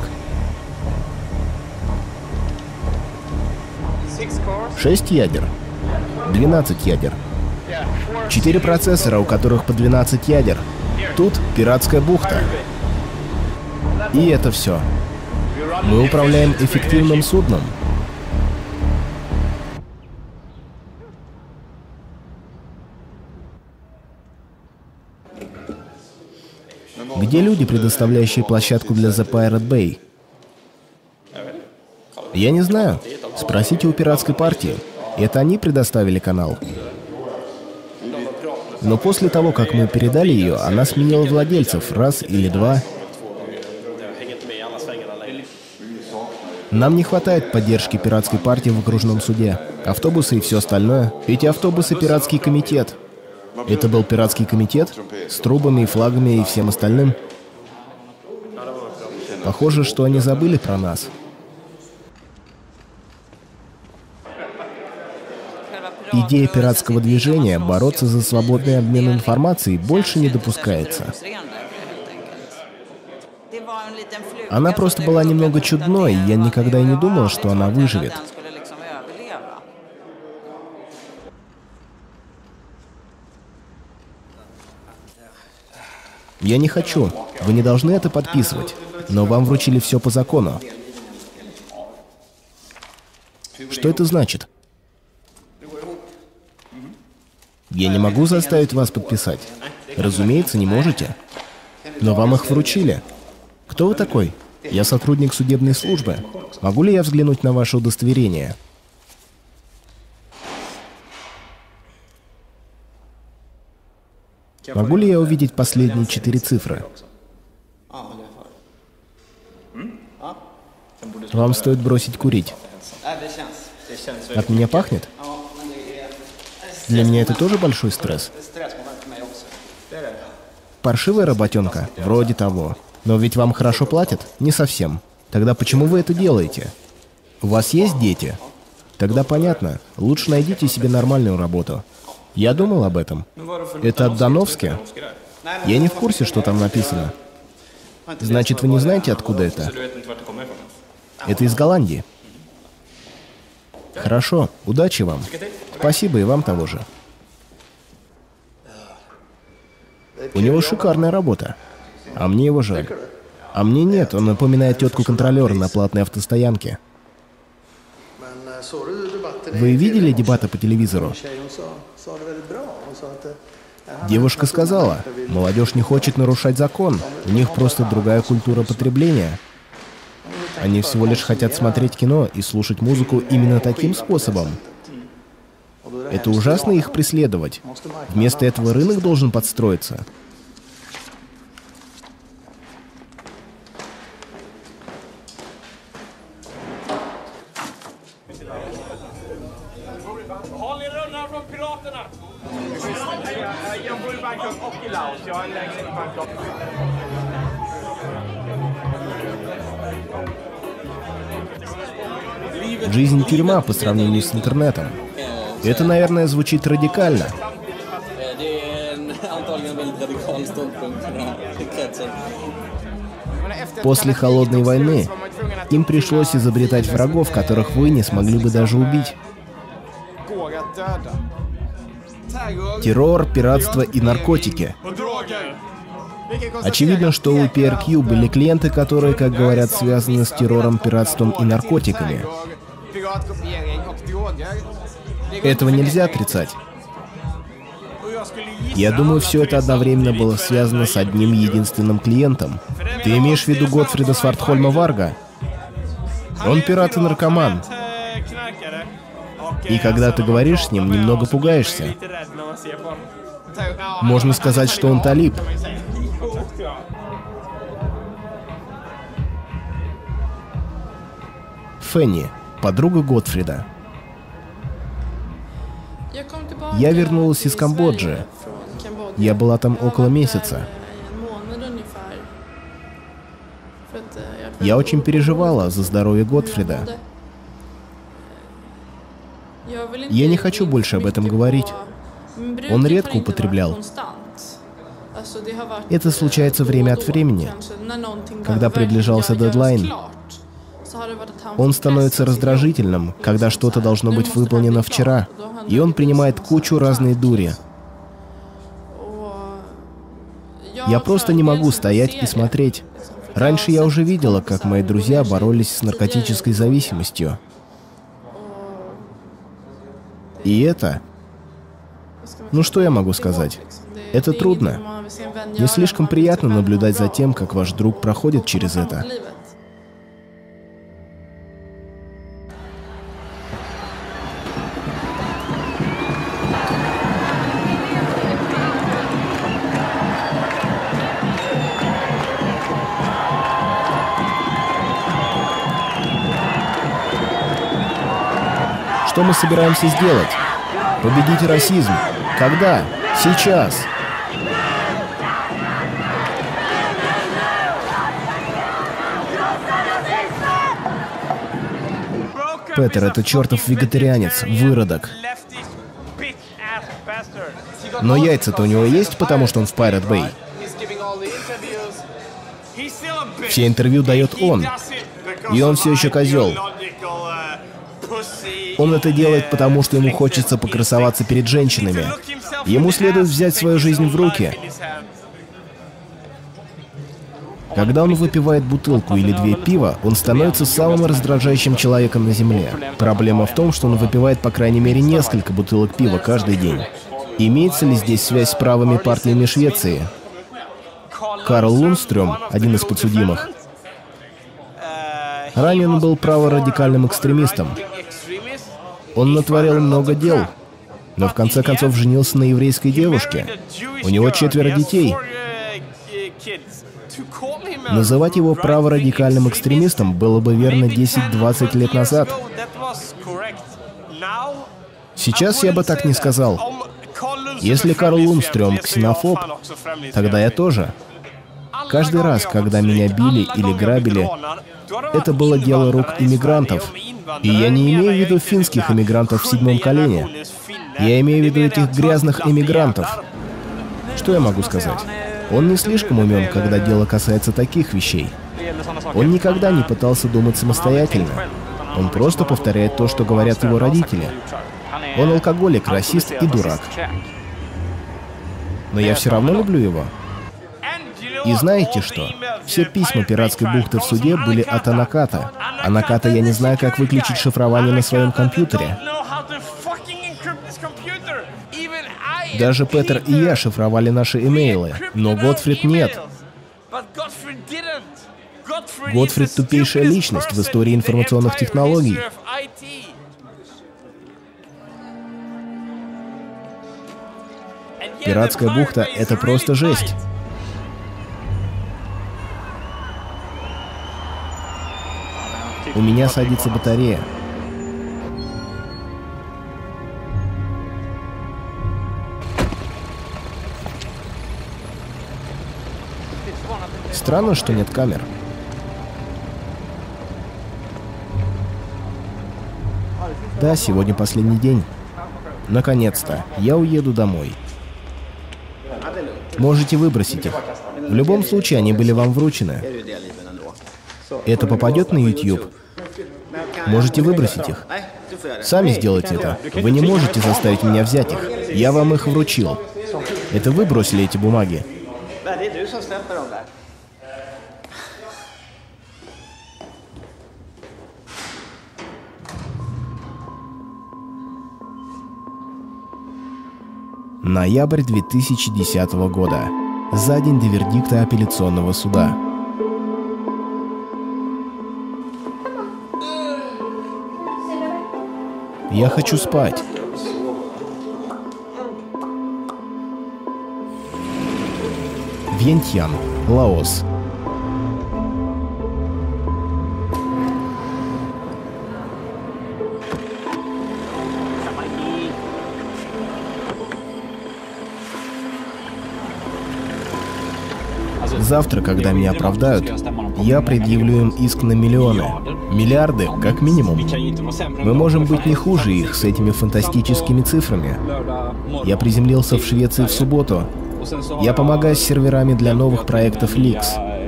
6 ядер. 12 ядер. 4 процессора, у которых по 12 ядер. Тут пиратская бухта. И это все. Мы управляем эффективным судном. Где люди, предоставляющие площадку для The Pirate Bay? Я не знаю. Спросите у пиратской партии. Это они предоставили канал. Но после того, как мы передали ее, она сменила владельцев раз или два. Нам не хватает поддержки пиратской партии в окружном суде. Автобусы и все остальное. Эти автобусы — пиратский комитет. Это был пиратский комитет? С трубами и флагами и всем остальным? Похоже, что они забыли про нас. Идея пиратского движения бороться за свободный обмен информацией больше не допускается. Она просто была немного чудной, и я никогда и не думал, что она выживет. Я не хочу. Вы не должны это подписывать. Но вам вручили все по закону. Что это значит? Я не могу заставить вас подписать. Разумеется, не можете. Но вам их вручили. Кто вы такой? Я сотрудник судебной службы. Могу ли я взглянуть на ваше удостоверение? Могу ли я увидеть последние 4 цифры? Вам стоит бросить курить. От меня пахнет? Для меня это тоже большой стресс. Паршивая работенка? Вроде того. Но ведь вам хорошо платят? Не совсем. Тогда почему вы это делаете? У вас есть дети? Тогда понятно. Лучше найдите себе нормальную работу. Я думал об этом. Это от Дановски? Я не в курсе, что там написано. Значит, вы не знаете, откуда это? Это из Голландии. Хорошо. Удачи вам. Спасибо, и вам того же. У него шикарная работа. А мне его жаль. А мне нет, он напоминает тетку-контролера на платной автостоянке. Вы видели дебаты по телевизору? Девушка сказала, молодежь не хочет нарушать закон, у них просто другая культура потребления. Они всего лишь хотят смотреть кино и слушать музыку именно таким способом. Это ужасно их преследовать. Вместо этого рынок должен подстроиться. Жизнь тюрьма по сравнению с интернетом. Это, наверное, звучит радикально. После Холодной войны им пришлось изобретать врагов, которых вы не смогли бы даже убить. Террор, пиратство и наркотики. Очевидно, что у PRQ были клиенты, которые, как говорят, связаны с террором, пиратством и наркотиками. Этого нельзя отрицать. Я думаю, все это одновременно было связано с одним единственным клиентом. Ты имеешь в виду Готфрида Свартхольма Варга? Он пират и наркоман. И когда ты говоришь с ним, немного пугаешься. Можно сказать, что он талиб. Фенни, подруга Готфрида. Я вернулась из Камбоджи. Я была там около месяца. Я очень переживала за здоровье Готфрида. Я не хочу больше об этом говорить. Он редко употреблял. Это случается время от времени. Когда приближался дедлайн, он становится раздражительным, когда что-то должно быть выполнено вчера, и он принимает кучу разной дури. Я просто не могу стоять и смотреть. Раньше я уже видела, как мои друзья боролись с наркотической зависимостью. И это... Ну что я могу сказать? Это трудно. Не слишком приятно наблюдать за тем, как ваш друг проходит через это. Что мы собираемся сделать? Победить расизм. Когда? Сейчас. Петер, это чертов вегетарианец, выродок. Но яйца-то у него есть, потому что он в Pirate Bay. Все интервью дает он. И он все еще козел. Он это делает, потому что ему хочется покрасоваться перед женщинами. Ему следует взять свою жизнь в руки. Когда он выпивает бутылку или две пива, он становится самым раздражающим человеком на Земле. Проблема в том, что он выпивает по крайней мере несколько бутылок пива каждый день. Имеется ли здесь связь с правыми партиями Швеции? Карл Лундстрём, один из подсудимых. Ранее он был праворадикальным экстремистом. Он натворил много дел, но в конце концов женился на еврейской девушке. У него 4 детей. Называть его праворадикальным экстремистом было бы верно 10-20 лет назад. Сейчас я бы так не сказал. Если Карл Лундстрём ксенофоб, тогда я тоже. Каждый раз, когда меня били или грабили, это было дело рук иммигрантов. И я не имею в виду финских иммигрантов в седьмом колене. Я имею в виду этих грязных иммигрантов. Что я могу сказать? Он не слишком умен, когда дело касается таких вещей. Он никогда не пытался думать самостоятельно. Он просто повторяет то, что говорят его родители. Он алкоголик, расист и дурак. Но я все равно люблю его. И знаете что? Все письма пиратской бухты в суде были от Анаката. Анаката я не знаю, как выключить шифрование на своем компьютере. Даже Петер и я шифровали наши имейлы, но Готфрид нет. Готфрид — тупейшая личность в истории информационных технологий. Пиратская бухта — это просто жесть. У меня садится батарея. Странно, что нет камер. Да, сегодня последний день. Наконец-то, я уеду домой. Можете выбросить их. В любом случае, они были вам вручены. Это попадет на YouTube? Можете выбросить их. Сами сделайте это. Вы не можете заставить меня взять их. Я вам их вручил. Это вы бросили эти бумаги. Ноябрь 2010 года. За день до вердикта апелляционного суда. Я хочу спать. Вьентьян, Лаос. Завтра, когда меня оправдают, я предъявлю им иск на миллионы. Миллиарды, как минимум. Мы можем быть не хуже их с этими фантастическими цифрами. Я приземлился в Швеции в субботу. Я помогаю с серверами для новых проектов Leaks.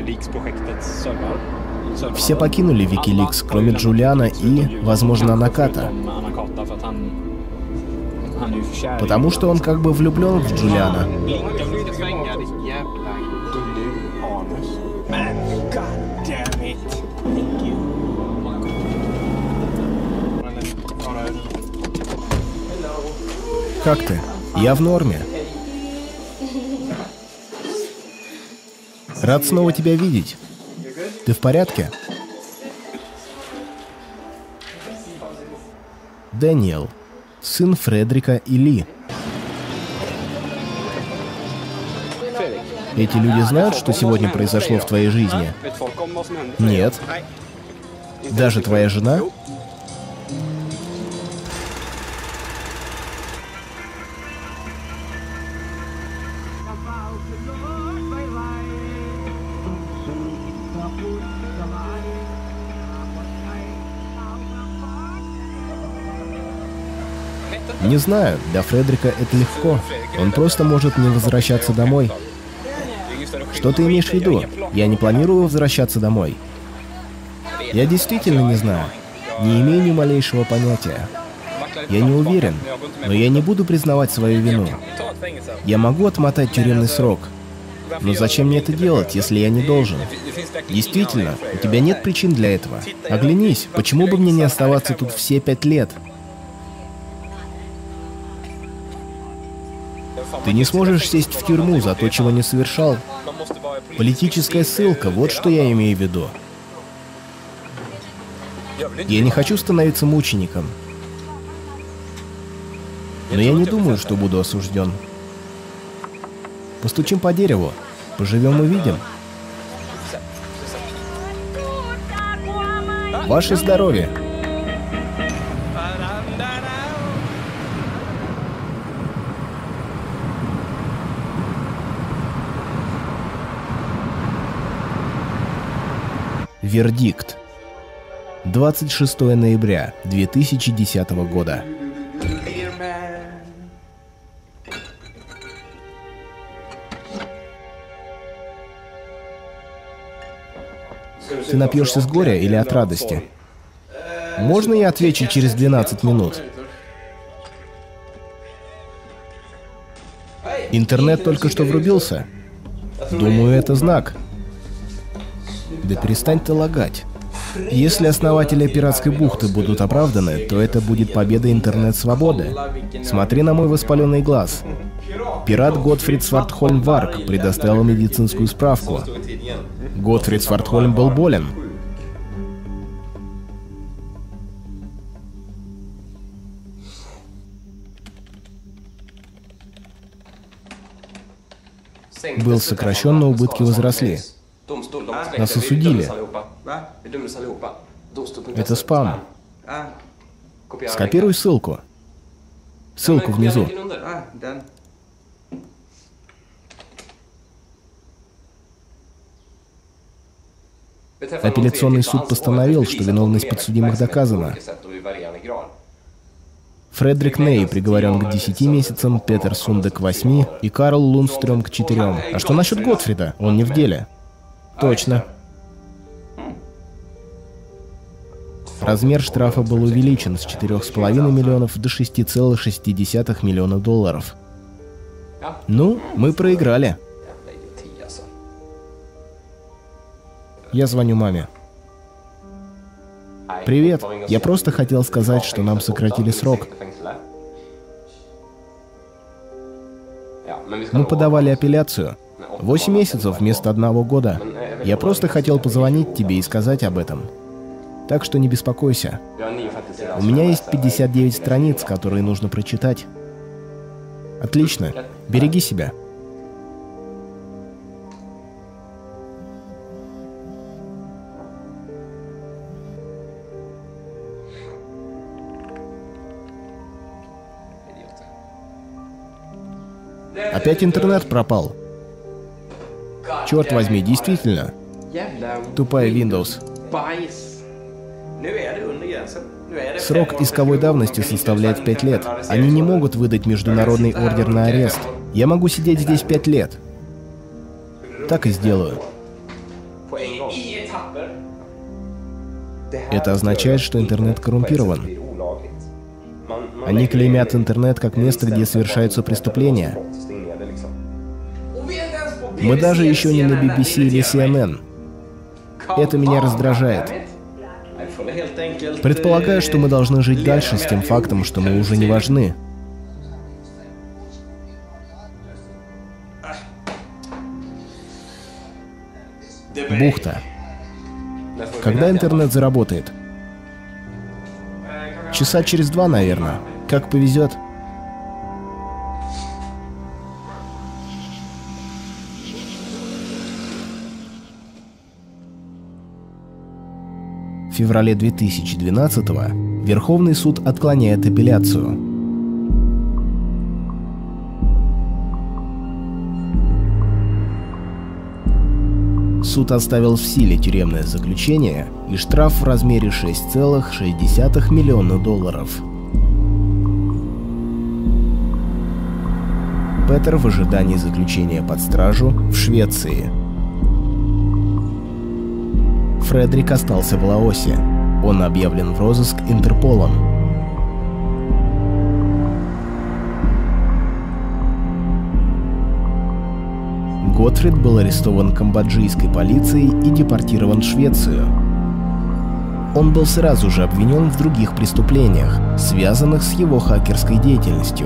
Все покинули Wikileaks, кроме Джулиана и, возможно, Анаката. Потому что он как бы влюблен в Джулиана. Как ты? Я в норме. Рад снова тебя видеть. Ты в порядке? Дэниел, сын Фредрика и Ли. Эти люди знают, что сегодня произошло в твоей жизни? Нет. Даже твоя жена? Не знаю, для Фредрика это легко. Он просто может не возвращаться домой. Что ты имеешь в виду? Я не планирую возвращаться домой. Я действительно не знаю. Не имею ни малейшего понятия. Я не уверен, но я не буду признавать свою вину. Я могу отмотать тюремный срок. Но зачем мне это делать, если я не должен? Действительно, у тебя нет причин для этого. Оглянись, почему бы мне не оставаться тут все 5 лет? Ты не сможешь сесть в тюрьму за то, чего не совершал. Политическая ссылка, вот что я имею в виду. Я не хочу становиться мучеником. Но я не думаю, что буду осужден. Постучим по дереву. Поживем — увидим. Ваше здоровье! Вердикт. 26 ноября 2010 года. Ты напьешься с горя или от радости? Можно я отвечу через 12 минут? Интернет только что врубился. Думаю, это знак. Да перестань ты лагать. Если основатели пиратской бухты будут оправданы, то это будет победа интернет-свободы. Смотри на мой воспаленный глаз. Пират Готфрид Свардхольм Варг предоставил медицинскую справку. Готфрид Свардхольм был болен. Был сокращен, но убытки возросли. Нас осудили. Это спам. Скопируй ссылку. Ссылку внизу. Апелляционный суд постановил, что виновность подсудимых доказана. Фредерик Ней приговорен к 10 месяцам, Петер Сунде к 8 и Карл Лундстрём к 4. А что насчет Готфрида? Он не в деле. Точно. Размер штрафа был увеличен с 4,5 миллионов до 6,6 миллиона долларов. Ну, мы проиграли. Я звоню маме. Привет. Я просто хотел сказать, что нам сократили срок. Мы подавали апелляцию. 8 месяцев вместо 1 года. Я просто хотел позвонить тебе и сказать об этом. Так что не беспокойся. У меня есть 59 страниц, которые нужно прочитать. Отлично. Береги себя. Опять интернет пропал. Черт возьми, действительно. Тупая Windows. Срок исковой давности составляет 5 лет. Они не могут выдать международный ордер на арест. Я могу сидеть здесь 5 лет. Так и сделаю. Это означает, что интернет коррумпирован. Они клеймят интернет как место, где совершаются преступления. Мы даже еще не на BBC или CNN. Это меня раздражает. Предполагаю, что мы должны жить дальше с тем фактом, что мы уже не важны. Бухта. Когда интернет заработает? Часа через 2, наверное. Как повезет. В феврале 2012-го Верховный суд отклоняет апелляцию. Суд оставил в силе тюремное заключение и штраф в размере 6,6 миллиона долларов. Петер в ожидании заключения под стражу в Швеции. Фредерик остался в Лаосе. Он объявлен в розыск Интерполом. Готфрид был арестован камбоджийской полицией и депортирован в Швецию. Он был сразу же обвинен в других преступлениях, связанных с его хакерской деятельностью.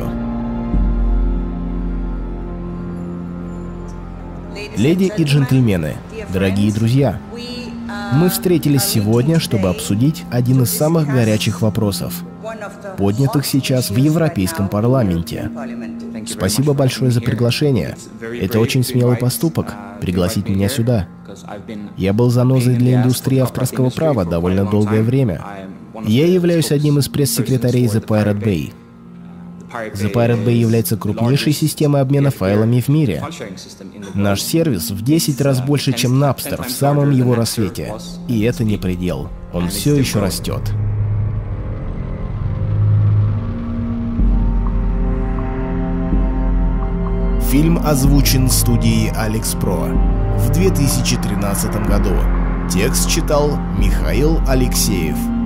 Леди и джентльмены, дорогие друзья, мы встретились сегодня, чтобы обсудить один из самых горячих вопросов, поднятых сейчас в Европейском парламенте. Спасибо большое за приглашение. Это очень смелый поступок — пригласить меня сюда. Я был занозой для индустрии авторского права довольно долгое время. Я являюсь одним из пресс-секретарей The Pirate Bay. The Pirate Bay является крупнейшей системой обмена файлами в мире. Наш сервис в 10 раз больше, чем Napster в самом его рассвете. И это не предел. Он все еще растет. Фильм озвучен студией AlixPro в 2013 году. Текст читал Михаил Алексеев.